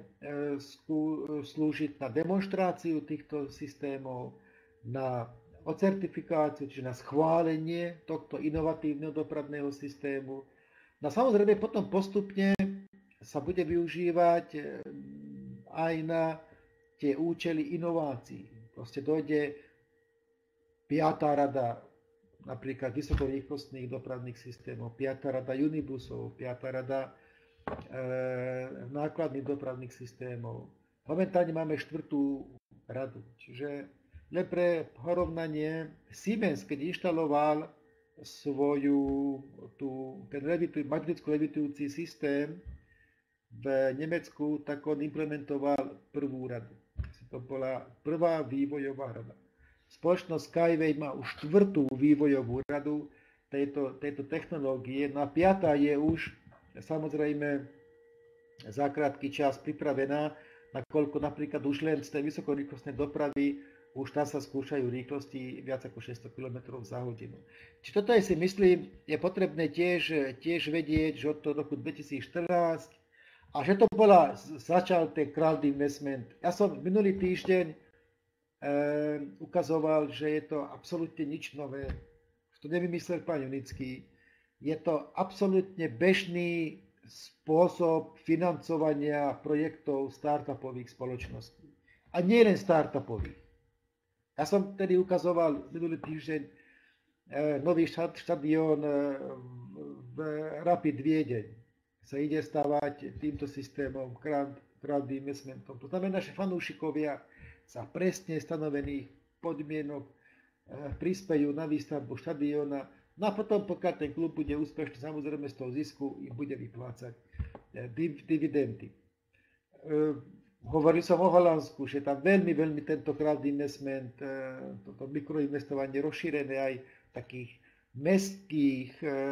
slúžiť na demonštráciu týchto systémov, na ocertifikáciu, čiže na schválenie tohto inovatívneho dopravného systému. No samozrejme potom postupne sa bude využívať aj na tie účely inovácií. Proste dojde piatá rada napríklad vysokorýchlostných dopravných systémov, piatá rada unibusov, piatá rada nákladných dopravných systémov. Momentálne máme štvrtú radu. Čiže len pre porovnanie, Siemens, keď inštaloval svoju, tú, ten levitu, magnetický levitujúci systém v Nemecku, tak on implementoval prvú radu. To bola prvá vývojová rada. Spoločnosť Skyway má už štvrtú vývojovú radu tejto, tejto technológie. No a piatá je už samozrejme za krátky čas pripravená, nakoľko napríklad už len z tej vysokorýchlostnej dopravy už tam sa skúšajú rýchlosti viac ako šesťsto kilometrov za hodinu. Či toto je, si myslím, je potrebné tiež, tiež vedieť, že od toho roku dvetisícštrnásť a že to bola, začal ten crowd investment. Ja som minulý týždeň e, ukazoval, že je to absolútne nič nové. To nevymyslel pán Junický. Je to absolútne bežný spôsob financovania projektov startupových spoločností. A nie len startupových. Ja som tedy ukazoval minulý týždeň e, nový štadión e, v Rapid Viedeň. Sa ide stavať týmto systémom crowd, crowd investmentom. To znamená, že fanúšikovia za presne stanovených podmienok e, prispejú na výstavbu štadióna. No a potom, pokiaľ ten klub bude úspešný, samozrejme z toho zisku im bude vyplácať dividendy. Hovoril som o Holandsku, že tam veľmi, veľmi tento crowd investment, toto mikroinvestovanie rozšírené aj v takých mestských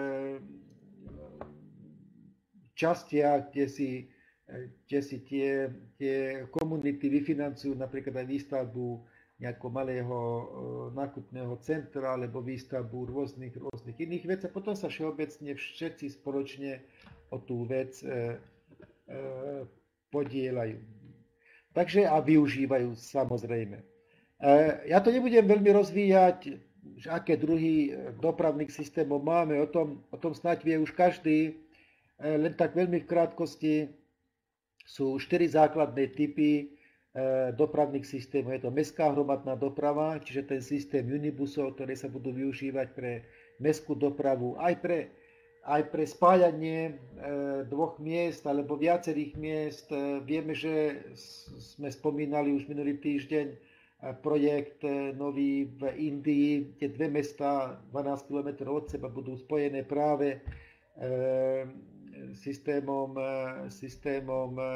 častiach, kde si, kde si tie, tie komunity vyfinancujú napríklad aj výstavbu nejakého malého nákupného centra alebo výstavbu rôznych, rôznych iných vecí. A potom sa všeobecne všetci spoločne o tú vec e, e, podielajú. Takže a využívajú samozrejme. E, ja to nebudem veľmi rozvíjať, že aké druhy dopravných systémov máme, o tom, o tom snáď vie už každý, e, len tak veľmi v krátkosti sú štyri základné typy dopravných systémov. Je to mestská hromadná doprava, čiže ten systém unibusov, ktoré sa budú využívať pre mestskú dopravu, aj pre, aj pre spájanie e, dvoch miest alebo viacerých miest. E, vieme, že sme spomínali už minulý týždeň e, projekt e, nový v Indii, kde dve mestá dvanásť kilometrov od seba budú spojené práve e, systémom, e, systémom e,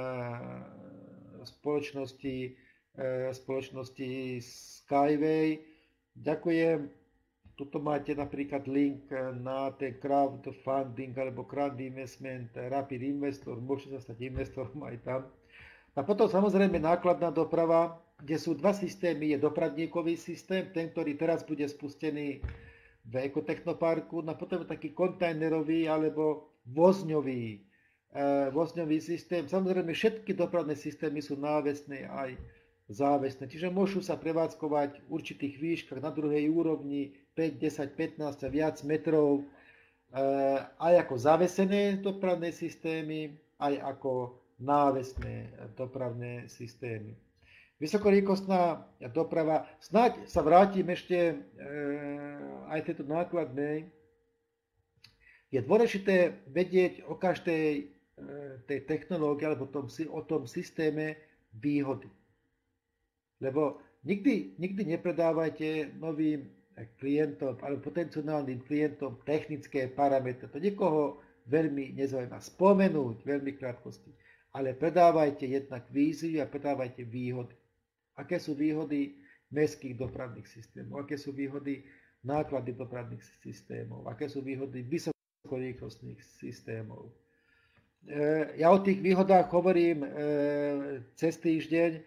spoločnosti, spoločnosti Skyway. Ďakujem. Tuto máte napríklad link na ten crowdfunding alebo crowd investment, Rapid Investor, môžete sa stať investorom aj tam. A potom samozrejme nákladná doprava, kde sú dva systémy. Je dopravníkový systém, ten, ktorý teraz bude spustený v ekotechnoparku, a potom je taký kontajnerový alebo vozňový vozňový systém. Samozrejme, všetky dopravné systémy sú návesné aj závesné, čiže môžu sa prevádzkovať v určitých výškach na druhej úrovni päť, desať, pätnásť a viac metrov aj ako zavesené dopravné systémy, aj ako návesné dopravné systémy. Vysokorýchlostná doprava, snáď sa vrátim ešte aj tejto nákladnej. Je dôležité vedieť o každej tej technológie alebo tom, o tom systéme výhody. Lebo nikdy, nikdy nepredávajte novým klientom alebo potenciálnym klientom technické parametre. To nikoho veľmi nezaujíma. Spomenúť veľmi krátkosti. Ale predávajte jednak víziu a predávajte výhody. Aké sú výhody mestských dopravných systémov? Aké sú výhody náklady dopravných systémov? Aké sú výhody vysokorýchlostných systémov? Ja o tých výhodách hovorím cez týždeň.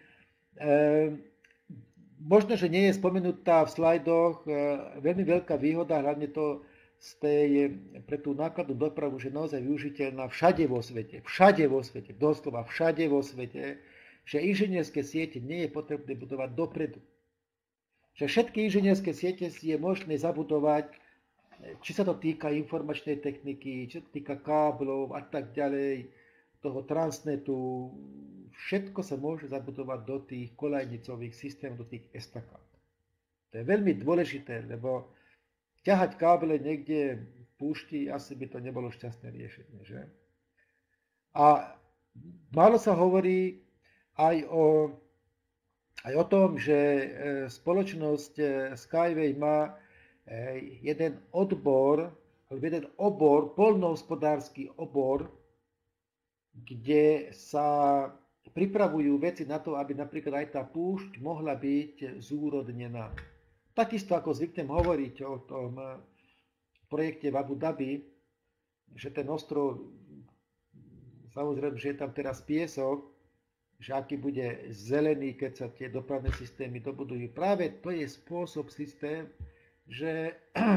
Možno, že nie je spomenutá v slajdoch veľmi veľká výhoda, hlavne to z tej, pre tú nákladnú dopravu, že naozaj využiteľná všade vo svete. Všade vo svete, doslova všade vo svete, že inžinierské siete nie je potrebné budovať dopredu. Že všetky inžinierské siete si je možné zabudovať, či sa to týka informačnej techniky, či sa to týka káblov a tak ďalej, toho transnetu, všetko sa môže zabudovať do tých kolajnicových systémov, do tých estakát. To je veľmi dôležité, lebo ťahať káble niekde v púšti, asi by to nebolo šťastné riešenie, že? A málo sa hovorí aj o, aj o tom, že spoločnosť Skyway má jeden odbor, jeden obor, poľnohospodársky obor, kde sa pripravujú veci na to, aby napríklad aj tá púšť mohla byť zúrodnená. Takisto ako zvyknem hovoriť o tom projekte v Abu Dhabi, že ten ostrov, samozrejme, že je tam teraz piesok, že aký bude zelený, keď sa tie dopravné systémy dobudujú. Práve to je spôsob, systém, že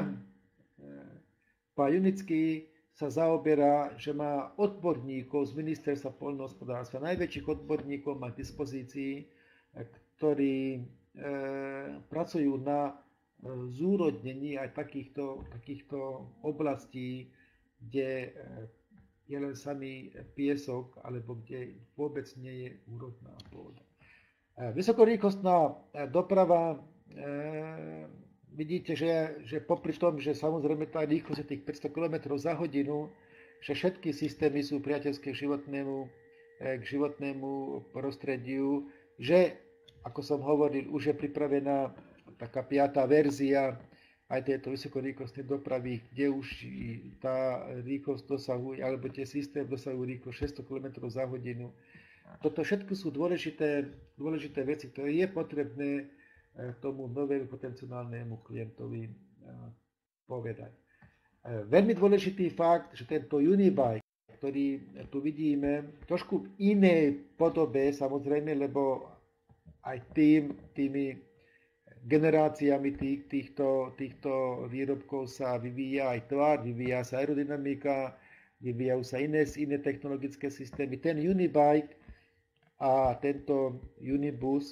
pán Junický sa zaoberá, že má odborníkov z ministerstva poľnohospodárstva, najväčších odborníkov má k dispozícii, ktorí e, pracujú na zúrodnení aj takýchto, takýchto oblastí, kde je len samý piesok, alebo kde vôbec nie je úrodná pôda. Vysokorýchlostná doprava, vidíte, že, že popri tom, že samozrejme tá rýchlosť je tých päťsto kilometrov za hodinu, že všetky systémy sú priateľské k životnému, k životnému prostrediu, že, ako som hovoril, už je pripravená taká piatá verzia aj tejto vysokorýchlostnej dopravy, kde už tá rýchlosť dosahuje, alebo tie systémy dosahujú rýchlosť šesťsto kilometrov za hodinu. Toto všetko sú dôležité, dôležité veci, ktoré je potrebné tomu novému potenciálnemu klientovi povedať. Veľmi dôležitý fakt, že tento Unibike, ktorý tu vidíme, trošku v inej podobe, samozrejme, lebo aj tým, tými generáciami tých, týchto, týchto výrobkov sa vyvíja aj tvar, vyvíja sa aerodynamika, vyvíjajú sa iné, iné technologické systémy. Ten Unibike a tento Unibus,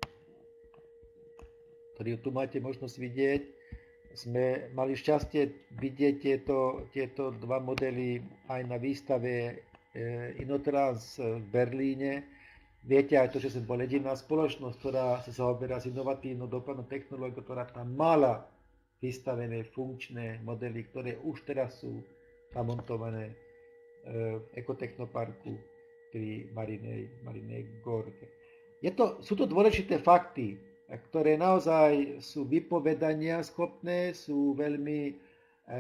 ktorý tu máte možnosť vidieť, sme mali šťastie vidieť tieto, tieto dva modely aj na výstave Inotrans v Berlíne. Viete aj to, že som bol jediná spoločnosť, ktorá sa zaoberá s inovatívnou dopravnou technológiou, ktorá tam mala vystavené funkčné modely, ktoré už teraz sú namontované v Ekotechnoparku pri Marinej, Marinej Gorke. Je to, sú to dôležité fakty, ktoré naozaj sú vypovedania schopné, sú veľmi, e,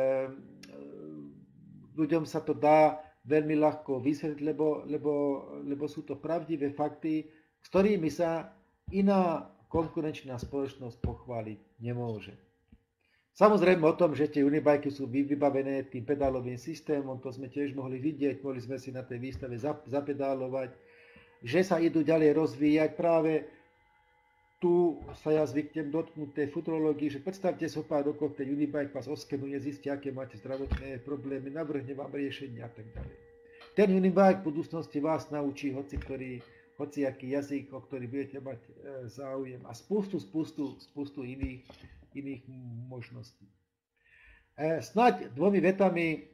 ľuďom sa to dá veľmi ľahko vysvetliť, lebo, lebo, lebo sú to pravdivé fakty, s ktorými sa iná konkurenčná spoločnosť pochváliť nemôže. Samozrejme o tom, že tie unibajky sú vybavené tým pedálovým systémom, to sme tiež mohli vidieť, mohli sme si na tej výstave zapedálovať, že sa idú ďalej rozvíjať. Práve tu sa ja zvyknem dotknúť tej futurológii, že predstavte so pár rokov, ten Unibike vás oskenuje, zistí, aké máte zdravotné problémy, navrhne vám riešenia a tak ďalej. Ten Unibike v budúcnosti vás naučí hoci ktorý, hoci aký jazyk, o ktorý budete mať záujem a spustu, spustu, spustu iných, iných možností. Snáď dvomi vetami,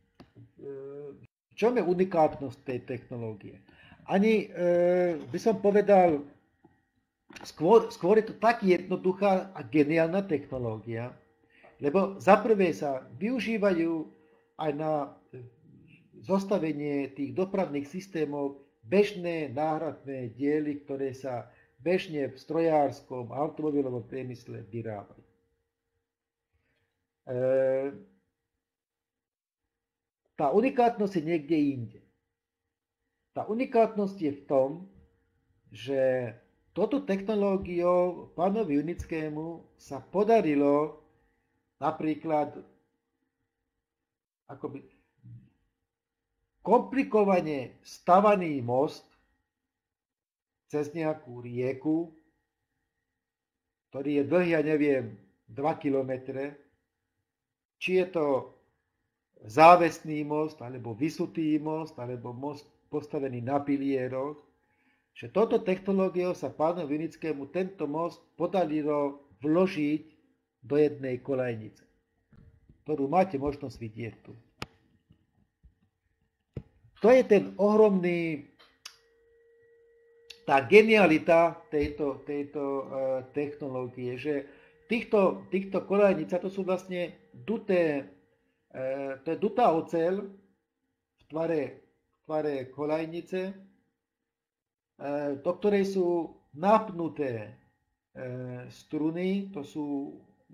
v čom je unikátnosť tej technológie? Ani by som povedal, Skôr, skôr je to tak jednoduchá a geniálna technológia, lebo za prvé sa využívajú aj na zostavenie tých dopravných systémov bežné náhradné diely, ktoré sa bežne v strojárskom a automobilovom priemysle vyrábajú. E, tá unikátnosť je niekde inde. Tá unikátnosť je v tom, že touto technológiou pánovi Junickému sa podarilo napríklad akoby komplikovane stavaný most cez nejakú rieku, ktorý je dlhý, ja neviem, dva kilometre, či je to závesný most, alebo vysutý most, alebo most postavený na pilieroch, že touto technológiou sa pánovi Junickému tento most podarilo vložiť do jednej kolajnice, ktorú máte možnosť vidieť tu. To je ten ohromný, tá genialita tejto, tejto uh, technológie, že týchto, týchto kolajnica, to sú vlastne duté, uh, to je dutá oceľ v tvare, v tvare kolajnice, do ktorej sú napnuté struny, to sú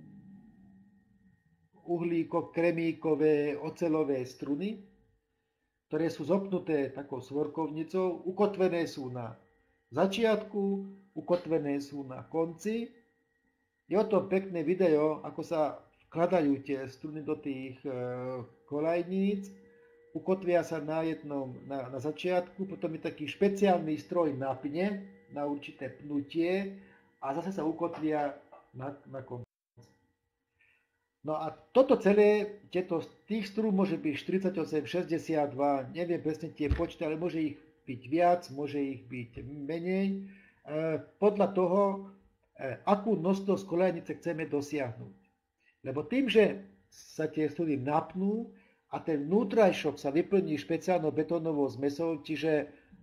uhlíko-kremíkové oceľové struny, ktoré sú zopnuté takou svorkovnicou, ukotvené sú na začiatku, ukotvené sú na konci. Je o tom pekné video, ako sa vkladajú tie struny do tých kolajníc, ukotvia sa na jednom, na, na začiatku, potom je taký špeciálny stroj napne na určité pnutie a zase sa ukotvia na, na konci. No a toto celé, tieto, tých strún môže byť štyridsaťosem, šesťdesiatdva, neviem presne tie počty, ale môže ich byť viac, môže ich byť menej, e, podľa toho, e, akú nosnosť kolajnice chceme dosiahnuť. Lebo tým, že sa tie struny napnú, a ten vnútrajšok sa vyplní špeciálnou betónovou zmesou, čiže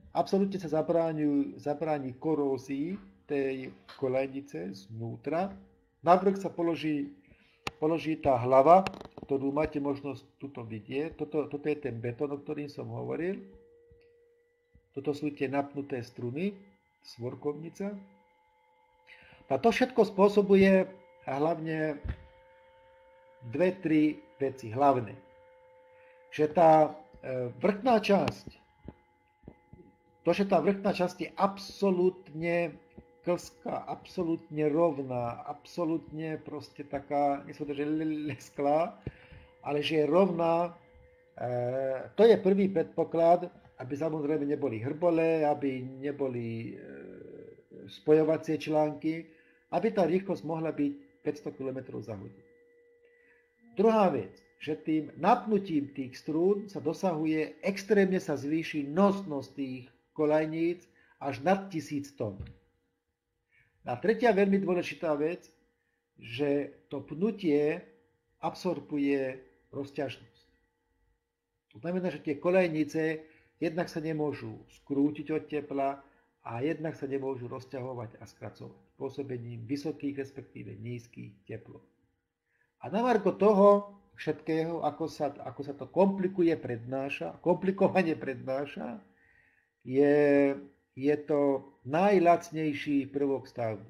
absolútne sa zabráni, zabráni korózii tej kolejnice znútra. Navrch sa položí, položí tá hlava, ktorú máte možnosť tuto vidieť. Toto, toto je ten betón, o ktorým som hovoril. Toto sú tie napnuté struny, svorkovnica. A to všetko spôsobuje hlavne dve, tri veci hlavné. Že tá vrchná časť, to, že tá vrchná časť je absolútne klská, absolútne rovná, absolútne proste taká, nie som to, že lesklá, ale že je rovná, to je prvý predpoklad, aby samozrejme neboli hrbole, aby neboli spojovacie články, aby tá rýchlosť mohla byť päťsto kilometrov za hodinu. Druhá vec, že tým napnutím tých strún sa dosahuje, extrémne sa zvýši nosnosť tých kolajníc až nad tisíc tón. A tretia veľmi dôležitá vec, že to pnutie absorbuje rozťažnosť. To znamená, že tie kolajnice jednak sa nemôžu skrútiť od tepla a jednak sa nemôžu rozťahovať a skracovať pôsobením vysokých, respektíve nízkych teplot. A na margo toho všetkého, ako sa, ako sa to komplikuje prednáša, komplikovane prednáša, je, je to najlacnejší prvok stavby.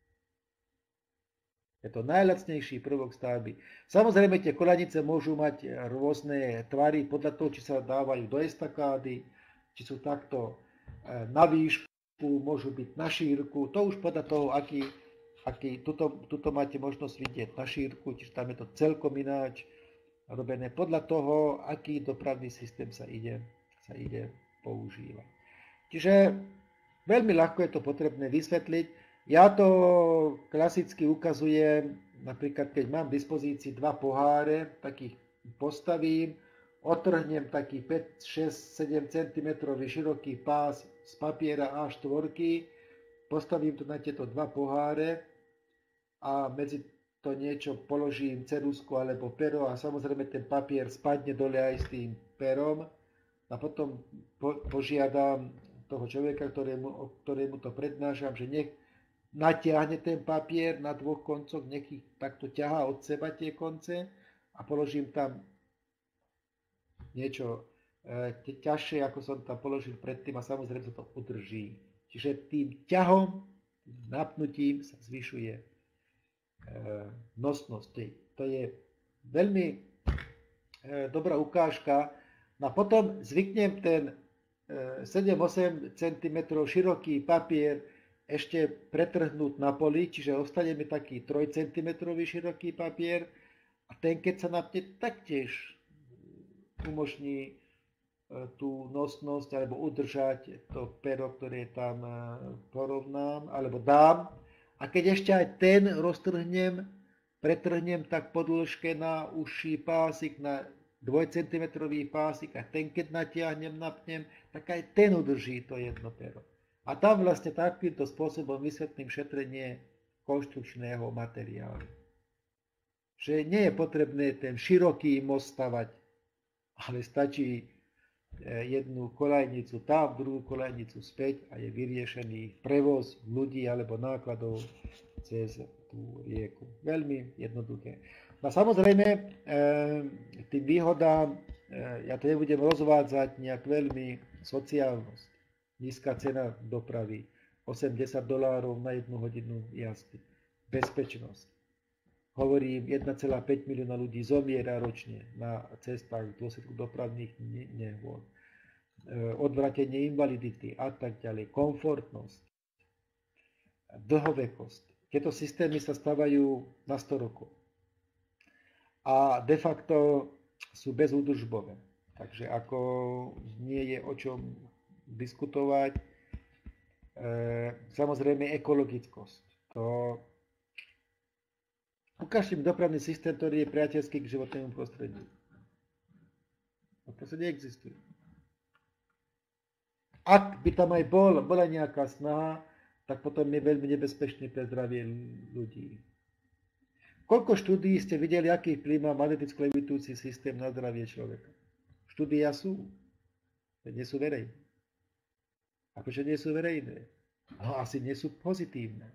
Je to najlacnejší prvok stavby. Samozrejme, tie kolanice môžu mať rôzne tvary podľa toho, či sa dávajú do estakády, či sú takto na výšku, môžu byť na šírku. To už podľa toho, aký, aký tuto, tuto máte možnosť vidieť na šírku, čiže tam je to celkom ináč robené podľa toho, aký dopravný systém sa ide, sa ide používať. Čiže veľmi ľahko je to potrebné vysvetliť. Ja to klasicky ukazujem, napríklad keď mám v dispozícii dva poháre, takých postavím, otrhnem taký päť, šesť, sedem centimetrov široký pás z papiera á štyri, postavím to na tieto dva poháre a medzi to niečo položím ceruzku alebo pero a samozrejme ten papier spadne dole aj s tým perom a potom po, požiadam toho človeka, ktorému, ktorému to prednášam, že nech natiahne ten papier na dvoch koncoch, nech ich takto ťahá od seba tie konce a položím tam niečo e, ťažšie, ako som tam položil predtým a samozrejme sa to udrží. Čiže tým ťahom, napnutím sa zvyšuje e, nosnosť. To je veľmi e, dobrá ukážka. No a potom zvyknem ten e, sedem osem centimetrov široký papier ešte pretrhnúť na poli, čiže ostane mi taký tri centimetre široký papier a ten, keď sa napne, taktiež umožní tú nosnosť alebo udržať to pero, ktoré tam porovnám alebo dám. A keď ešte aj ten roztrhnem, pretrhnem tak po dĺžke na užší pásik, na dvojcentimetrový pásik a ten, keď natiahnem, napnem, tak aj ten udrží to jedno pero. A tam vlastne takýmto spôsobom vysvetlím šetrenie konštrukčného materiálu. Že nie je potrebné ten široký most stavať, ale stačí jednu kolajnicu tam, druhú kolajnicu späť a je vyriešený prevoz ľudí alebo nákladov cez tú rieku. Veľmi jednoduché. No samozrejme, tým výhodám, ja to nebudem rozvádzať nejak veľmi, sociálnosť. Nízka cena dopravy, osemdesiat dolárov na jednu hodinu jazdy. Bezpečnosť. Hovorím, jeden celá päť milióna ľudí zomiera ročne na cestách v dôsledku dopravných nehôd. Odvratenie invalidity a tak ďalej. Komfortnosť. Dlhovekosť. Tieto systémy sa stavajú na sto rokov. A de facto sú bezúdržbové. Takže ako nie je o čom diskutovať. E, samozrejme ekologickosť. To ukážte mi dopravný systém, ktorý je priateľský k životnému prostrediu. No to sa neexistuje. Ak by tam aj bol, bola nejaká snaha, tak potom je veľmi nebezpečný pre zdravie ľudí. Koľko štúdií ste videli, aký vplyv má magneticky levitujúci systém na zdravie človeka? Štúdia sú, nie sú verejné. A prečo nie sú verejné? No asi nie sú pozitívne.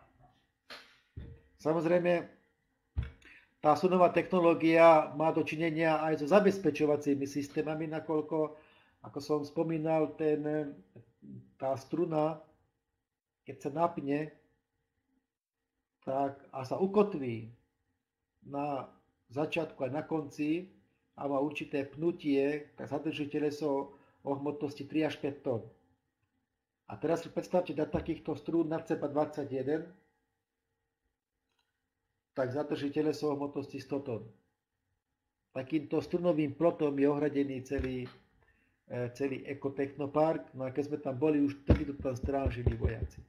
Samozrejme, tá sunová technológia má dočinenia aj so zabezpečovacími systémami, nakoľko, ako som spomínal, ten, tá struna, keď sa napne tak, a sa ukotví na začiatku a na konci a má určité pnutie, tak zadrží teleso o hmotnosti tri až päť tón. A teraz si predstavte, na takýchto strún nad seba dvadsaťjeden, tak zadrží teleso o hmotnosti sto tón. Takýmto strunovým plotom je ohradený celý, celý ekotechnopark. No a keď sme tam boli, už vtedy to tam strážili vojaci.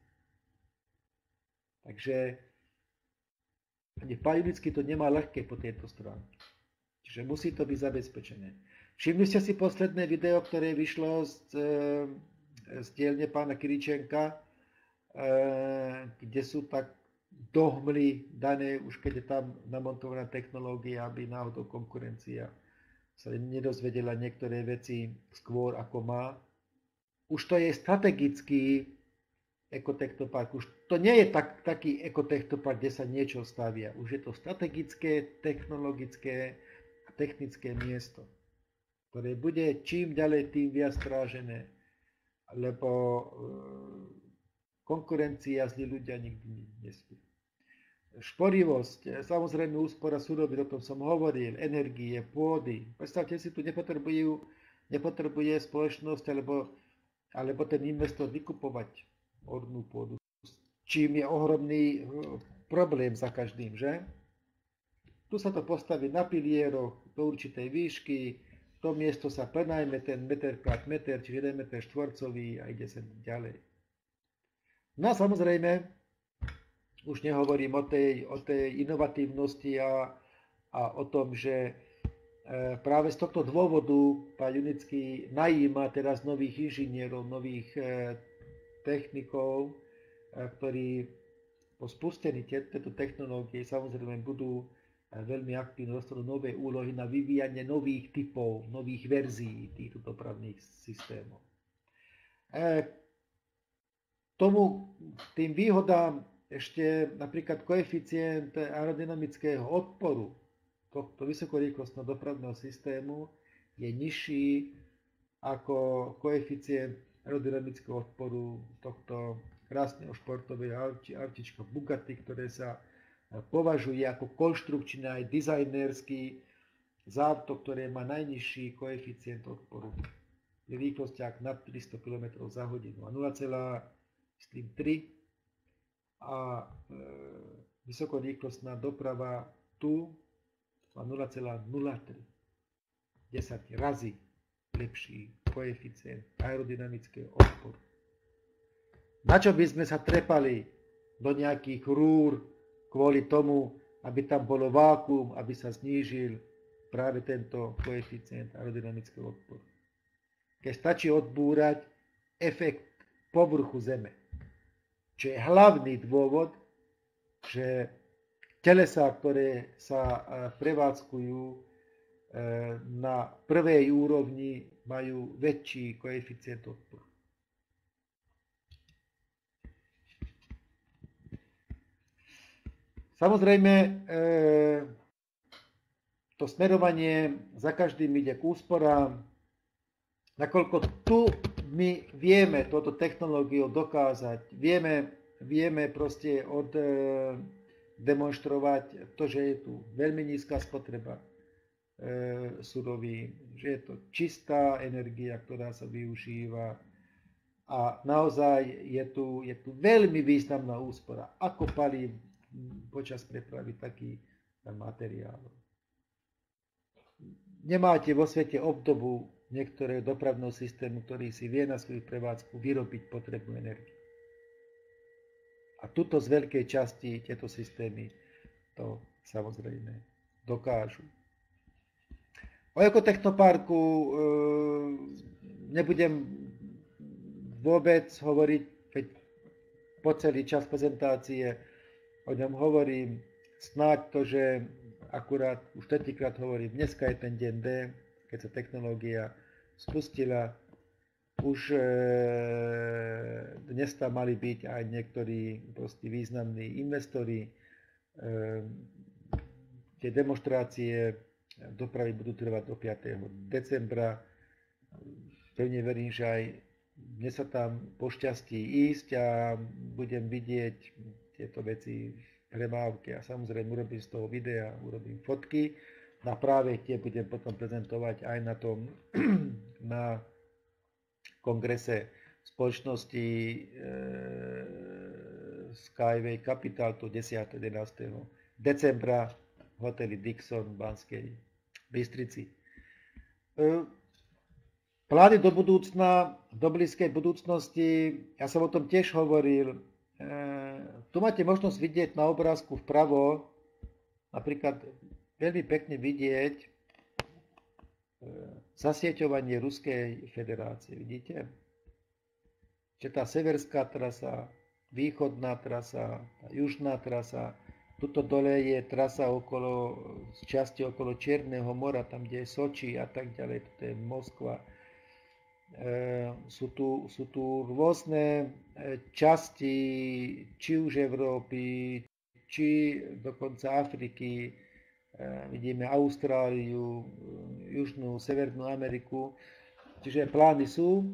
Takže ani pán Jurický to nemá ľahké po tejto stránke. Čiže musí to byť zabezpečené. Všimli ste si posledné video, ktoré vyšlo z, z dielne pána Kiričenka, kde sú tak dohmly dané, už keď je tam namontovaná technológia, aby náhodou konkurencia sa nedozvedela niektoré veci skôr ako má. Už to je strategický ekotechnopark. Už to nie je tak, taký ekotechnopark, kde sa niečo stavia. Už je to strategické, technologické a technické miesto, ktoré bude čím ďalej tým viac strážené, lebo konkurencia zlí ľudia nikdy nespí. Šporivosť, samozrejme úspora surovín, o tom som hovoril, energie, pôdy. Predstavte si, tu nepotrebujú, nepotrebuje spoločnosť alebo, alebo ten investor vykupovať ornú pôdu, čím je ohromný problém za každým, že? Tu sa to postaví na pilieroch do určitej výšky, to miesto sa prenajme ten meter krát meter, čiže jeden meter štvorcový a ide sa ďalej. No a samozrejme, už nehovorím o tej, o tej inovatívnosti a, a o tom, že práve z tohto dôvodu pán Junický najíma teraz nových inžinierov, nových technikov, ktorí po spustení tejto technológie samozrejme budú veľmi aktívne, dostanú nové úlohy na vyvíjanie nových typov, nových verzií týchto dopravných systémov. Tomu, tým výhodám ešte napríklad koeficient aerodynamického odporu tohto vysokorýchlostného dopravného systému je nižší ako koeficient aerodynamického odporu tohto krásneho športového autička Bugatti, ktoré sa považuje ako konštrukčný aj dizajnerský za auto, ktoré má najnižší koeficient odporu pri rýchlostiach nad tristo kilometrov za hodinu a nula celá tri a e, vysokorýchlostná doprava tu má nula celá nula tri, desať razy lepší koeficient aerodynamického odporu. Na čo by sme sa trepali do nejakých rúr kvôli tomu, aby tam bolo vákuum, aby sa znížil práve tento koeficient aerodynamického odporu. Keď stačí odbúrať efekt povrchu Zeme, čo je hlavný dôvod, že telesá, ktoré sa prevádzkujú na prvej úrovni, majú väčší koeficient odporu. Samozrejme, to smerovanie za každým ide k úsporám, nakoľko tu my vieme toto technológiou dokázať, vieme, vieme proste od, e, demonstrovať to, že je tu veľmi nízka spotreba e, surovín, že je to čistá energia, ktorá sa využíva a naozaj je tu, je tu veľmi významná úspora, ako palív počas prepravy takých materiálov. Nemáte vo svete obdobu niektorého dopravného systému, ktorý si vie na svoju prevádzku vyrobiť potrebnú energiu. A tuto z veľkej časti tieto systémy to samozrejme dokážu. O ekotechnoparku e, nebudem vôbec hovoriť, keď po celý čas prezentácie o ňom hovorím, snáď to, že akurát už tretíkrát hovorím, dneska je ten deň D, keď sa technológia spustila, už e, dnes tam mali byť aj niektorí proste významní investori. E, tie demonštrácie dopravy budú trvať do piateho decembra. Pevne verím, že aj mne sa tam pošťastí ísť a budem vidieť tieto veci v premávke a samozrejme urobím z toho videa, urobím fotky. Na práve tie budem potom prezentovať aj na tom na kongrese spoločnosti e, Skyway Capital, to desiateho jedenásteho decembra v hoteli Dixon v Banskej Bystrici. E, plány do budúcna, do blízkej budúcnosti, ja som o tom tiež hovoril, e, tu máte možnosť vidieť na obrázku vpravo, napríklad veľmi pekne vidieť e, zasieťovanie Ruskej federácie. Vidíte? Že tá severská trasa, východná trasa, tá južná trasa, tuto dole je trasa okolo, z časti okolo Čierneho mora, tam kde je Soči a tak ďalej, to je Moskva. E, sú, tu, sú tu rôzne časti, či už Európy, či dokonca Afriky, vidíme Austráliu, Južnú, Severnú Ameriku. Čiže plány sú,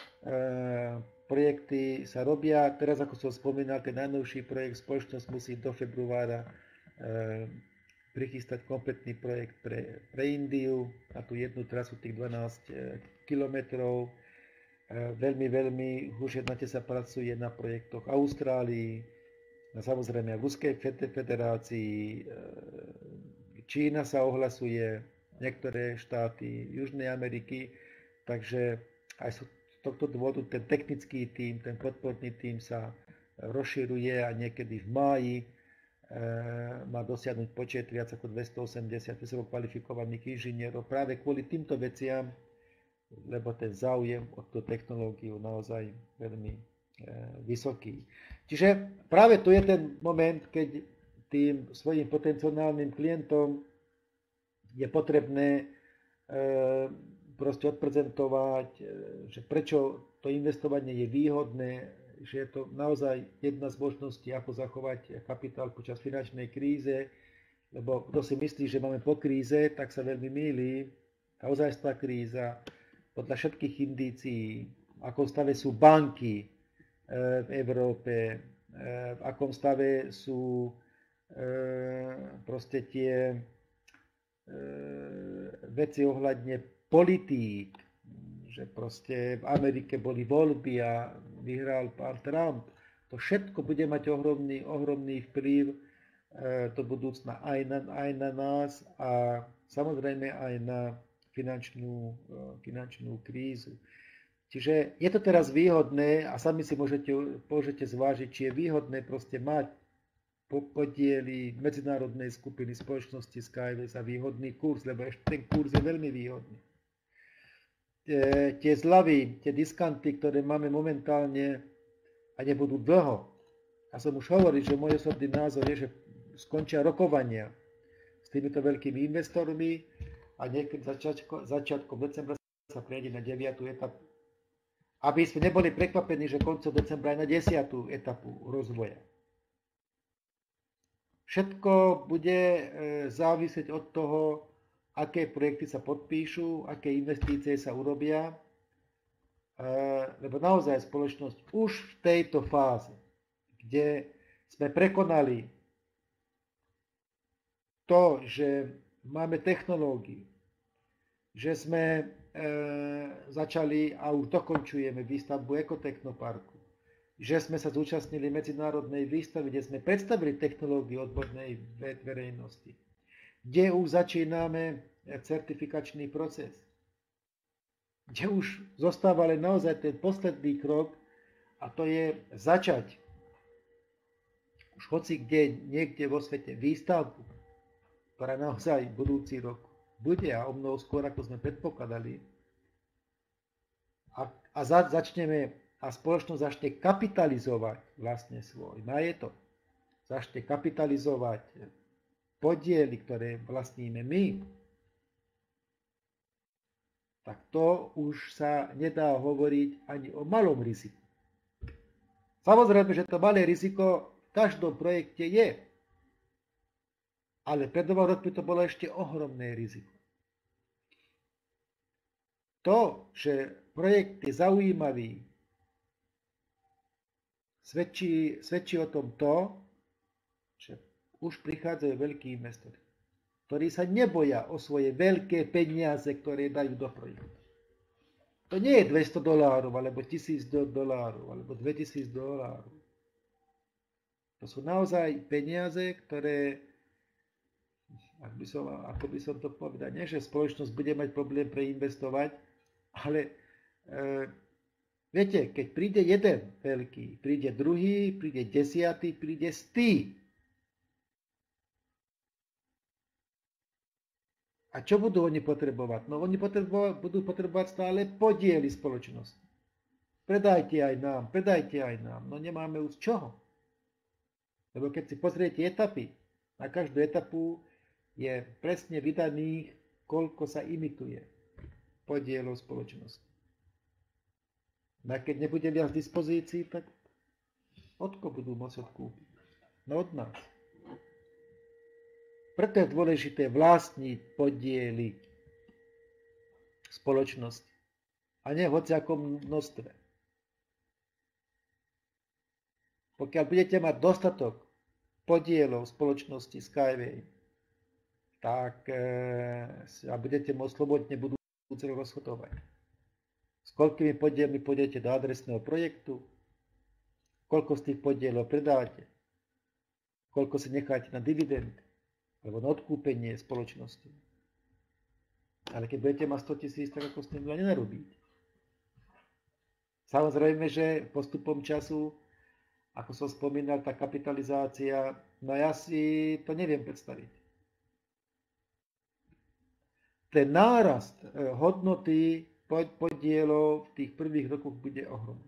projekty sa robia. Teraz, ako som spomínal, ten najnovší projekt, spoločnosť musí do februára prichystať kompletný projekt pre, pre Indiu, na tú jednu trasu tých dvanásť kilometrov. Veľmi, veľmi húževnate sa pracuje na projektoch Austrálii, samozrejme v Ruskej federácii, Čína sa ohlasuje, niektoré štáty Južnej Ameriky, takže aj z tohto dôvodu ten technický tím, ten podporný tím sa rozširuje a niekedy v máji e, má dosiahnuť počet viac ako dvestoosemdesiat vysoko kvalifikovaných inžinierov práve kvôli týmto veciam, lebo ten záujem o tú technológiu naozaj veľmi e, vysoký. Čiže práve tu je ten moment, keď tým svojim potenciálnym klientom je potrebné e, proste odprezentovať, e, že prečo to investovanie je výhodné, že je to naozaj jedna z možností, ako zachovať kapitál počas finančnej kríze, lebo kto si myslí, že máme po kríze, tak sa veľmi mýli. Naozaj tá kríza, podľa všetkých indícií, v akom stave sú banky e, v Európe, e, v akom stave sú proste tie veci ohľadne politík, že proste v Amerike boli voľby a vyhral pán Trump. To všetko bude mať ohromný, ohromný vplyv do budúcna aj na, aj na nás a samozrejme aj na finančnú, finančnú krízu. Čiže je to teraz výhodné a sami si môžete, môžete zvážiť, či je výhodné proste mať podiely medzinárodnej skupiny spoločnosti Skyway za výhodný kurz, lebo ešte ten kurz je veľmi výhodný. E, tie zľavy, tie diskanty, ktoré máme momentálne a nebudú dlho. Ja som už hovoril, že môj osobný názor je, že skončia rokovania s týmito veľkými investormi a niekedy začiatko, začiatkom decembra sa prejde na deviatu etapu. Aby sme neboli prekvapení, že koncom decembra aj na desiatu etapu rozvoja. Všetko bude závisieť od toho, aké projekty sa podpíšu, aké investície sa urobia, lebo naozaj spoločnosť už v tejto fáze, kde sme prekonali to, že máme technológiu, že sme začali a už dokončujeme výstavbu ekotechnoparku, že sme sa zúčastnili medzinárodnej výstavy, kde sme predstavili technológiu odbornej verejnosti, kde už začíname certifikačný proces, kde už zostáva len naozaj ten posledný krok a to je začať už hoci kde niekde vo svete výstavbu, ktorá naozaj budúci rok bude a o mnoho skôr, ako sme predpokladali. A, a za, začneme a spoločnosť začne kapitalizovať vlastne svoj majetok, začne kapitalizovať podiely, ktoré vlastníme my, tak to už sa nedá hovoriť ani o malom riziku. Samozrejme, že to malé riziko v každom projekte je, ale pred dvoma rokmi to bolo ešte ohromné riziko. To, že projekt je zaujímavý, svedčí, svedčí o tom to, že už prichádzajú veľkí investori, ktorí sa neboja o svoje veľké peniaze, ktoré dajú do projektu. To nie je dvesto dolárov, alebo tisíc dolárov, alebo dvetisíc dolárov. To sú naozaj peniaze, ktoré, ak by som, ako by som to povedal, nie, že spoločnosť bude mať problém preinvestovať, ale e, viete, keď príde jeden veľký, príde druhý, príde desiatý, príde stý. A čo budú oni potrebovať? No oni potrebovať, budú potrebovať stále podiely spoločnosti. Predajte aj nám, predajte aj nám. No nemáme už čoho. Lebo keď si pozriete etapy, na každú etapu je presne vydaných, koľko sa imituje podielov spoločnosti. A keď nebude viac dispozícií, tak od koho budú môcť odkúpiť? No od nás. Preto je dôležité vlastniť podiely spoločnosti a nie v hociakom množstve. Pokiaľ budete mať dostatok podielov spoločnosti Skyway, tak sa budete môcť slobodne budúce rozhodovať. S koľkými podielmi pôjdete do adresného projektu, koľko z tých podielov predáte, koľko si necháte na dividendy, alebo na odkúpenie spoločnosti. Ale keď budete mať sto tisíc, tak ako s tým veľa nenarobíte. Samozrejme, že postupom času, ako som spomínal, tá kapitalizácia, no ja si to neviem predstaviť. Ten nárast hodnoty podielov v tých prvých rokoch bude ohromný.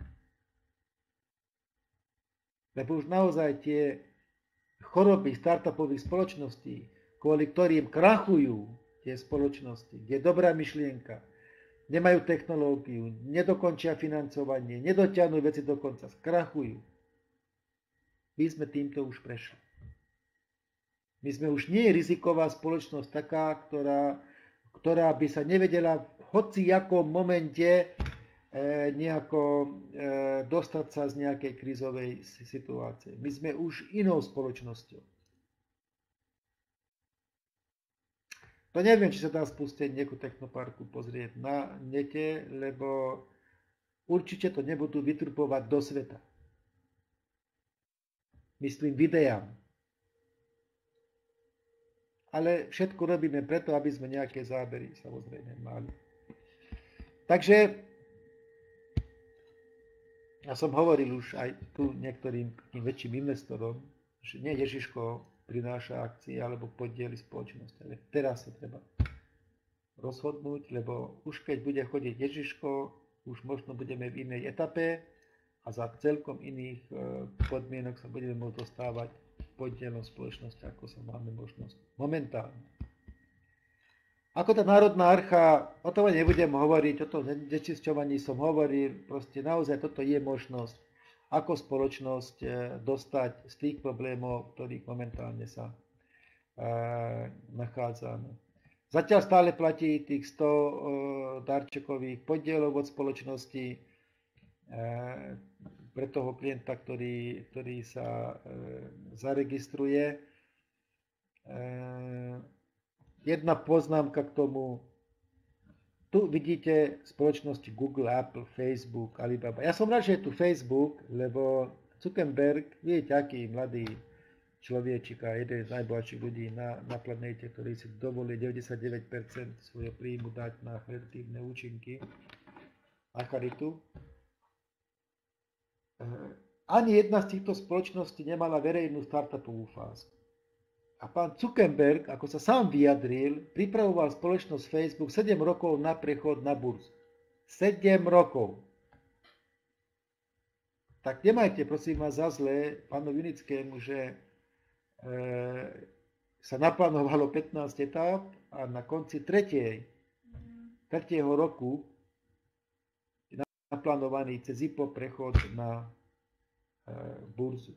Lebo už naozaj tie choroby startupových spoločností, kvôli ktorým krachujú tie spoločnosti, kde je dobrá myšlienka, nemajú technológiu, nedokončia financovanie, nedotiahnu veci do konca, skrachujú. My sme týmto už prešli. My sme už nie je riziková spoločnosť taká, ktorá, ktorá by sa nevedela v hociakom momente nejako dostať sa z nejakej krízovej situácie. My sme už inou spoločnosťou. To neviem, či sa dá spustiť nejakú technoparku pozrieť na nete, lebo určite to nebudú vytrupovať do sveta. Myslím videám. Ale všetko robíme preto, aby sme nejaké zábery samozrejme mali. Takže ja som hovoril už aj tu niektorým tým väčším investorom, že nie Ježiško prináša akcie alebo podiely spoločnosti, ale teraz sa treba rozhodnúť, lebo už keď bude chodiť Ježiško, už možno budeme v inej etape a za celkom iných podmienok sa budeme môcť dostávať podielom spoločnosti, ako sa máme možnosť momentálne. Ako tá národná archa, o tom nebudem hovoriť, o tom znečisťovaní som hovoril, proste naozaj toto je možnosť, ako spoločnosť dostať z tých problémov, ktorých momentálne sa e, nachádzame. Zatiaľ stále platí tých sto e, darčekových podielov od spoločnosti e, pre toho klienta, ktorý, ktorý sa e, zaregistruje. E, Jedna poznámka k tomu. Tu vidíte spoločnosti Google, Apple, Facebook, Alibaba. Ja som rád, že je tu Facebook, lebo Zuckerberg, viete, aký mladý človečik a jeden z najbohatších ľudí na, na planéte, ktorý si dovolí deväťdesiatdeväť percent svojho príjmu dať na charitívne účinky a charitu. Ani jedna z týchto spoločností nemala verejnú startupovú fázu. A pán Zuckerberg, ako sa sám vyjadril, pripravoval spoločnosť Facebook sedem rokov na prechod na burzu. sedem rokov. Tak nemajte, prosím vás, za zlé pánovi Vinickému, že e, sa naplánovalo pätnásť etáp a na konci tretej tretieho roku je naplánovaný cez í pé ó prechod na e, burzu.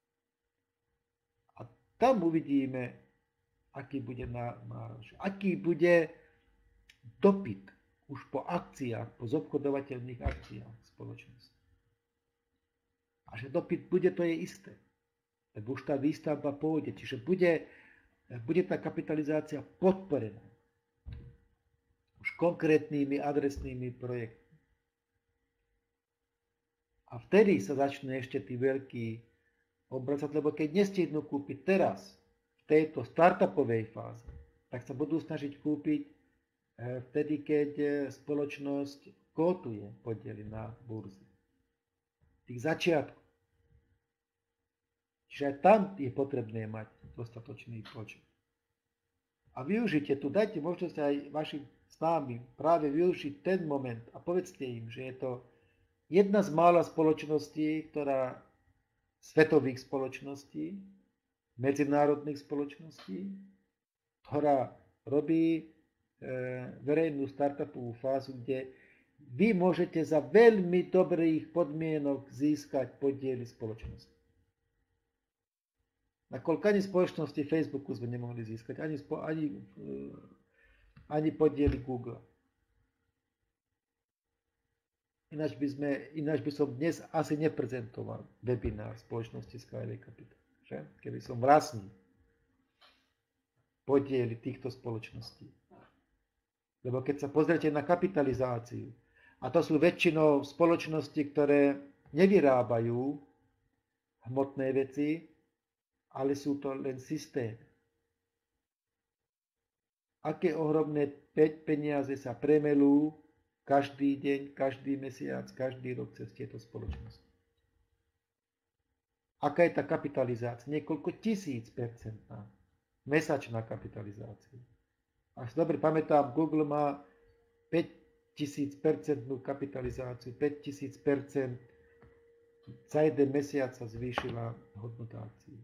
A tam uvidíme, aký bude nároč, aký bude dopyt už po akciách, po zobchodovateľných akciách spoločnosti. A že dopyt bude, to je isté. Tak už tá výstavba pôjde. Čiže bude, bude tá kapitalizácia podporená už konkrétnymi adresnými projektmi. A vtedy sa začne ešte tí veľkí obracať, lebo keď nestihnú kúpiť teraz, v tejto startupovej fáze, tak sa budú snažiť kúpiť vtedy, keď spoločnosť kotuje podiely na burze. Tých začiatkov. Čiže aj tam je potrebné mať dostatočný počet. A využite tu, dajte možnosť aj vašim známym práve využiť ten moment a povedzte im, že je to jedna z mála spoločností, ktorá svetových spoločností, medzinárodných spoločností, ktorá robí e, verejnú startupovú fázu, kde vy môžete za veľmi dobrých podmienok získať podiely spoločnosti. Nakoľko ani spoločnosti Facebooku sme nemohli získať, ani, spo, ani, ani podiely Google. Ináč by, sme, ináč by som dnes asi neprezentoval webinár spoločnosti Skyway Capital. Že? Keby som vlastnil podiely týchto spoločností. Lebo keď sa pozriete na kapitalizáciu, a to sú väčšinou spoločnosti, ktoré nevyrábajú hmotné veci, ale sú to len systémy. Aké ohromné peniaze sa premelú každý deň, každý mesiac, každý rok cez tieto spoločnosti. Aká je tá kapitalizácia? Niekoľko tisíc percentná mesačná kapitalizácia. Ak si dobre pamätám, Google má päť tisíc percentnú kapitalizáciu, päť tisíc percent za jeden mesiac sa zvýšila hodnota akcií.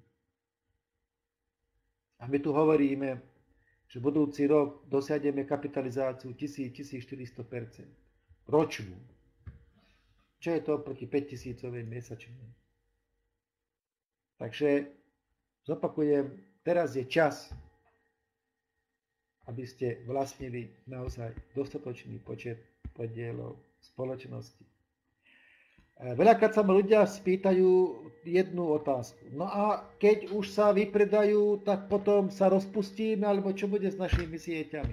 A my tu hovoríme, že budúci rok dosiahneme kapitalizáciu tisíc až tisícštyristo percent ročnú. Čo je to proti päťtisícovej mesačnej? Takže zopakujem, teraz je čas, aby ste vlastnili naozaj dostatočný počet podielov spoločnosti. Veľakrát sa ma ľudia spýtajú jednu otázku. No a keď už sa vypredajú, tak potom sa rozpustíme, alebo čo bude s našimi sieťami?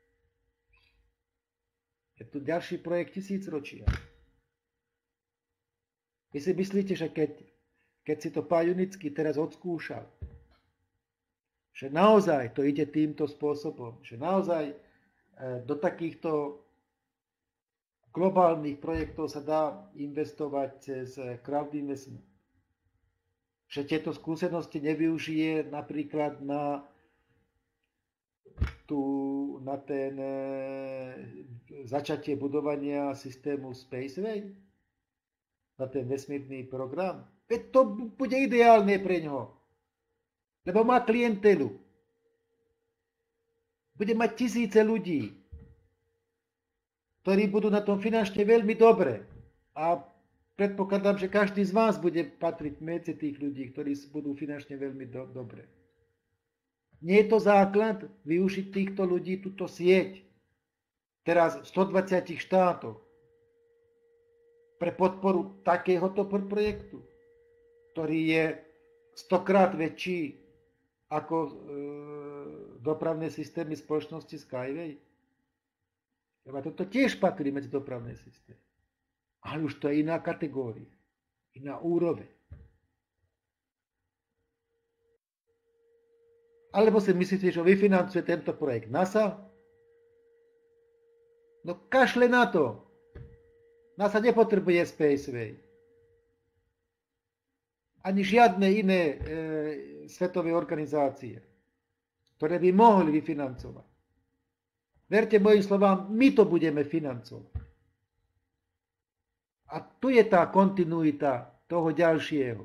Je tu ďalší projekt tisícročia. Vy si myslíte, že keď, keď si to pán Junický teraz odskúšal, že naozaj to ide týmto spôsobom, že naozaj do takýchto globálnych projektov sa dá investovať cez crowdinvestment. Že tieto skúsenosti nevyužije napríklad na, tú, na ten e, začatie budovania systému Spaceway, na ten vesmírny program. Veď to bude ideálne pre ňoho, lebo má klientelu. Bude mať tisíce ľudí, ktorí budú na tom finančne veľmi dobre. A predpokladám, že každý z vás bude patriť medzi tých ľudí, ktorí budú finančne veľmi do- dobre. Nie je to základ využiť týchto ľudí, túto sieť, teraz v stodvadsiatich štátoch, pre podporu takéhoto projektu, ktorý je stokrát väčší ako e, dopravné systémy spoločnosti Skyway. Lebo toto tiež patrí medzi dopravné systémy. Ale už to je iná kategória, iná úroveň. Alebo si myslíte, že vyfinancuje tento projekt NASA? No kašle na to. NASA nepotrebuje Spaceway. Ani žiadne iné e, svetové organizácie, ktoré by mohli vyfinancovať. Verte mojim slovám, my to budeme financovať. A tu je tá kontinuita toho ďalšieho.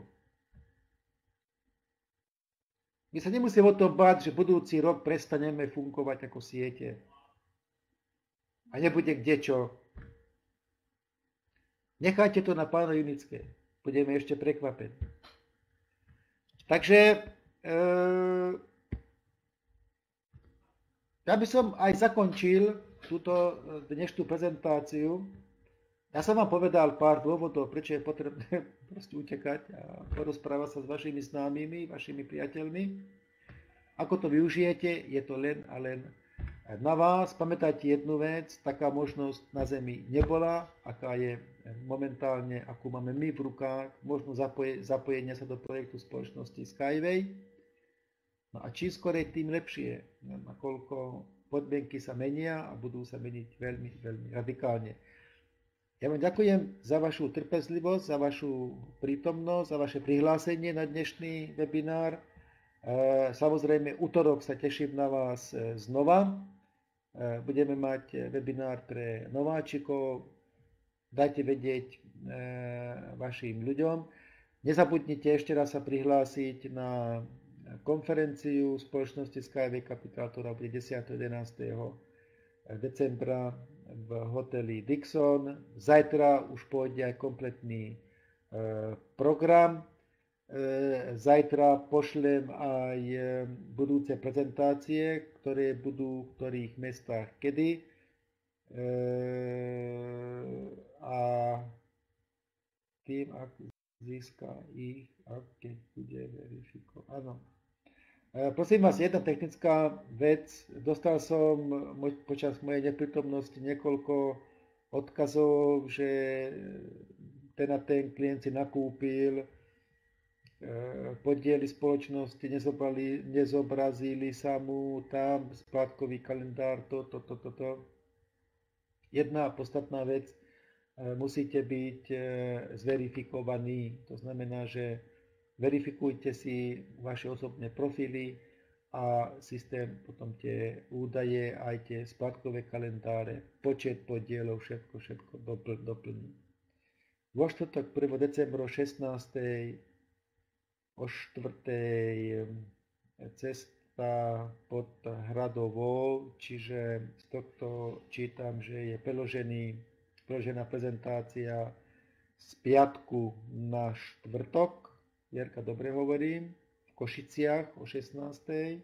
My sa nemusíme o tom báť, že budúci rok prestaneme fungovať ako siete. a nebude kde čo. Nechajte to na pána Junické. Budeme ešte prekvapení. Takže e, ja by som aj zakončil túto dnešnú prezentáciu. Ja som vám povedal pár dôvodov, prečo je potrebné proste utekať a porozprávať sa s vašimi známymi, vašimi priateľmi. Ako to využijete, je to len a len na vás. Pamätajte jednu vec, taká možnosť na Zemi nebola, aká je momentálne, akú máme my v rukách, možno zapoje, zapojenia sa do projektu spoločnosti Skyway. No a čím skorej, tým lepšie, nakoľko podmienky sa menia a budú sa meniť veľmi, veľmi radikálne. Ja vám ďakujem za vašu trpezlivosť, za vašu prítomnosť, za vaše prihlásenie na dnešný webinár. Samozrejme, útorok sa teším na vás znova. Budeme mať webinár pre nováčikov. Dajte vedieť vašim ľuďom. Nezabudnite ešte raz sa prihlásiť na konferenciu spoločnosti Skyway Capital, ktorá bude desiateho jedenásteho decembra v hoteli Dixon. Zajtra už pôjde aj kompletný program. Zajtra pošlem aj budúce prezentácie, ktoré budú v ktorých mestách kedy. A tým, ak získa ich, ak keď bude verifikovať. Áno. Prosím vás, jedna technická vec. Dostal som počas mojej neprítomnosti niekoľko odkazov, že ten a ten klient si nakúpil podiely spoločnosti, nezobrali, nezobrazili sa mu tam splátkový kalendár, toto, toto, toto. Jedna podstatná vec, musíte byť zverifikovaní. To znamená, že verifikujte si vaše osobné profily a systém potom tie údaje, aj tie splátkové kalendáre, počet podielov, všetko, všetko doplní. Vo štvrtok prvého decembra o šestnástej o štvrtej cesta pod Hradovou, čiže z tohto čítam, že je preložený, preložená prezentácia z piatku na štvrtok. Jerka, dobre hovorím, v Košiciach o šestnástej.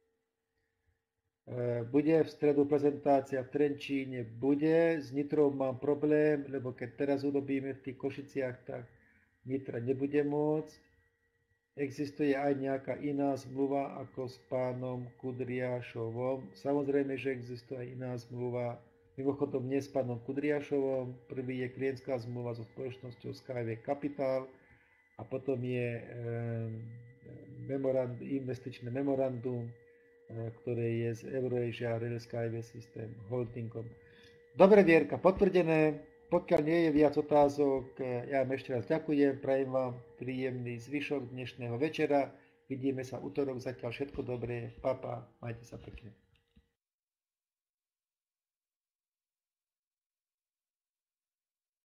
Bude v stredu prezentácia v Trenčíne, bude. S Nitrou mám problém, lebo keď teraz urobíme v tých Košiciach, tak Nitra nebude môcť. Existuje aj nejaká iná zmluva ako s pánom Kudriášovom. Samozrejme, že existuje aj iná zmluva, mimochodom nie s pánom Kudriášovom. Prvý je klientská zmluva so spoločnosťou Skyway Capital a potom je e, memorandum, investičné memorandum, e, ktoré je z Eurasia Rail Skyway System Holdingom. Dobre, Vierka, potvrdené. Pokiaľ nie je viac otázok, ja vám ešte raz ďakujem, prajem vám príjemný zvyšok dnešného večera. Vidíme sa útorok, zatiaľ všetko dobré. Papa, majte sa pekne.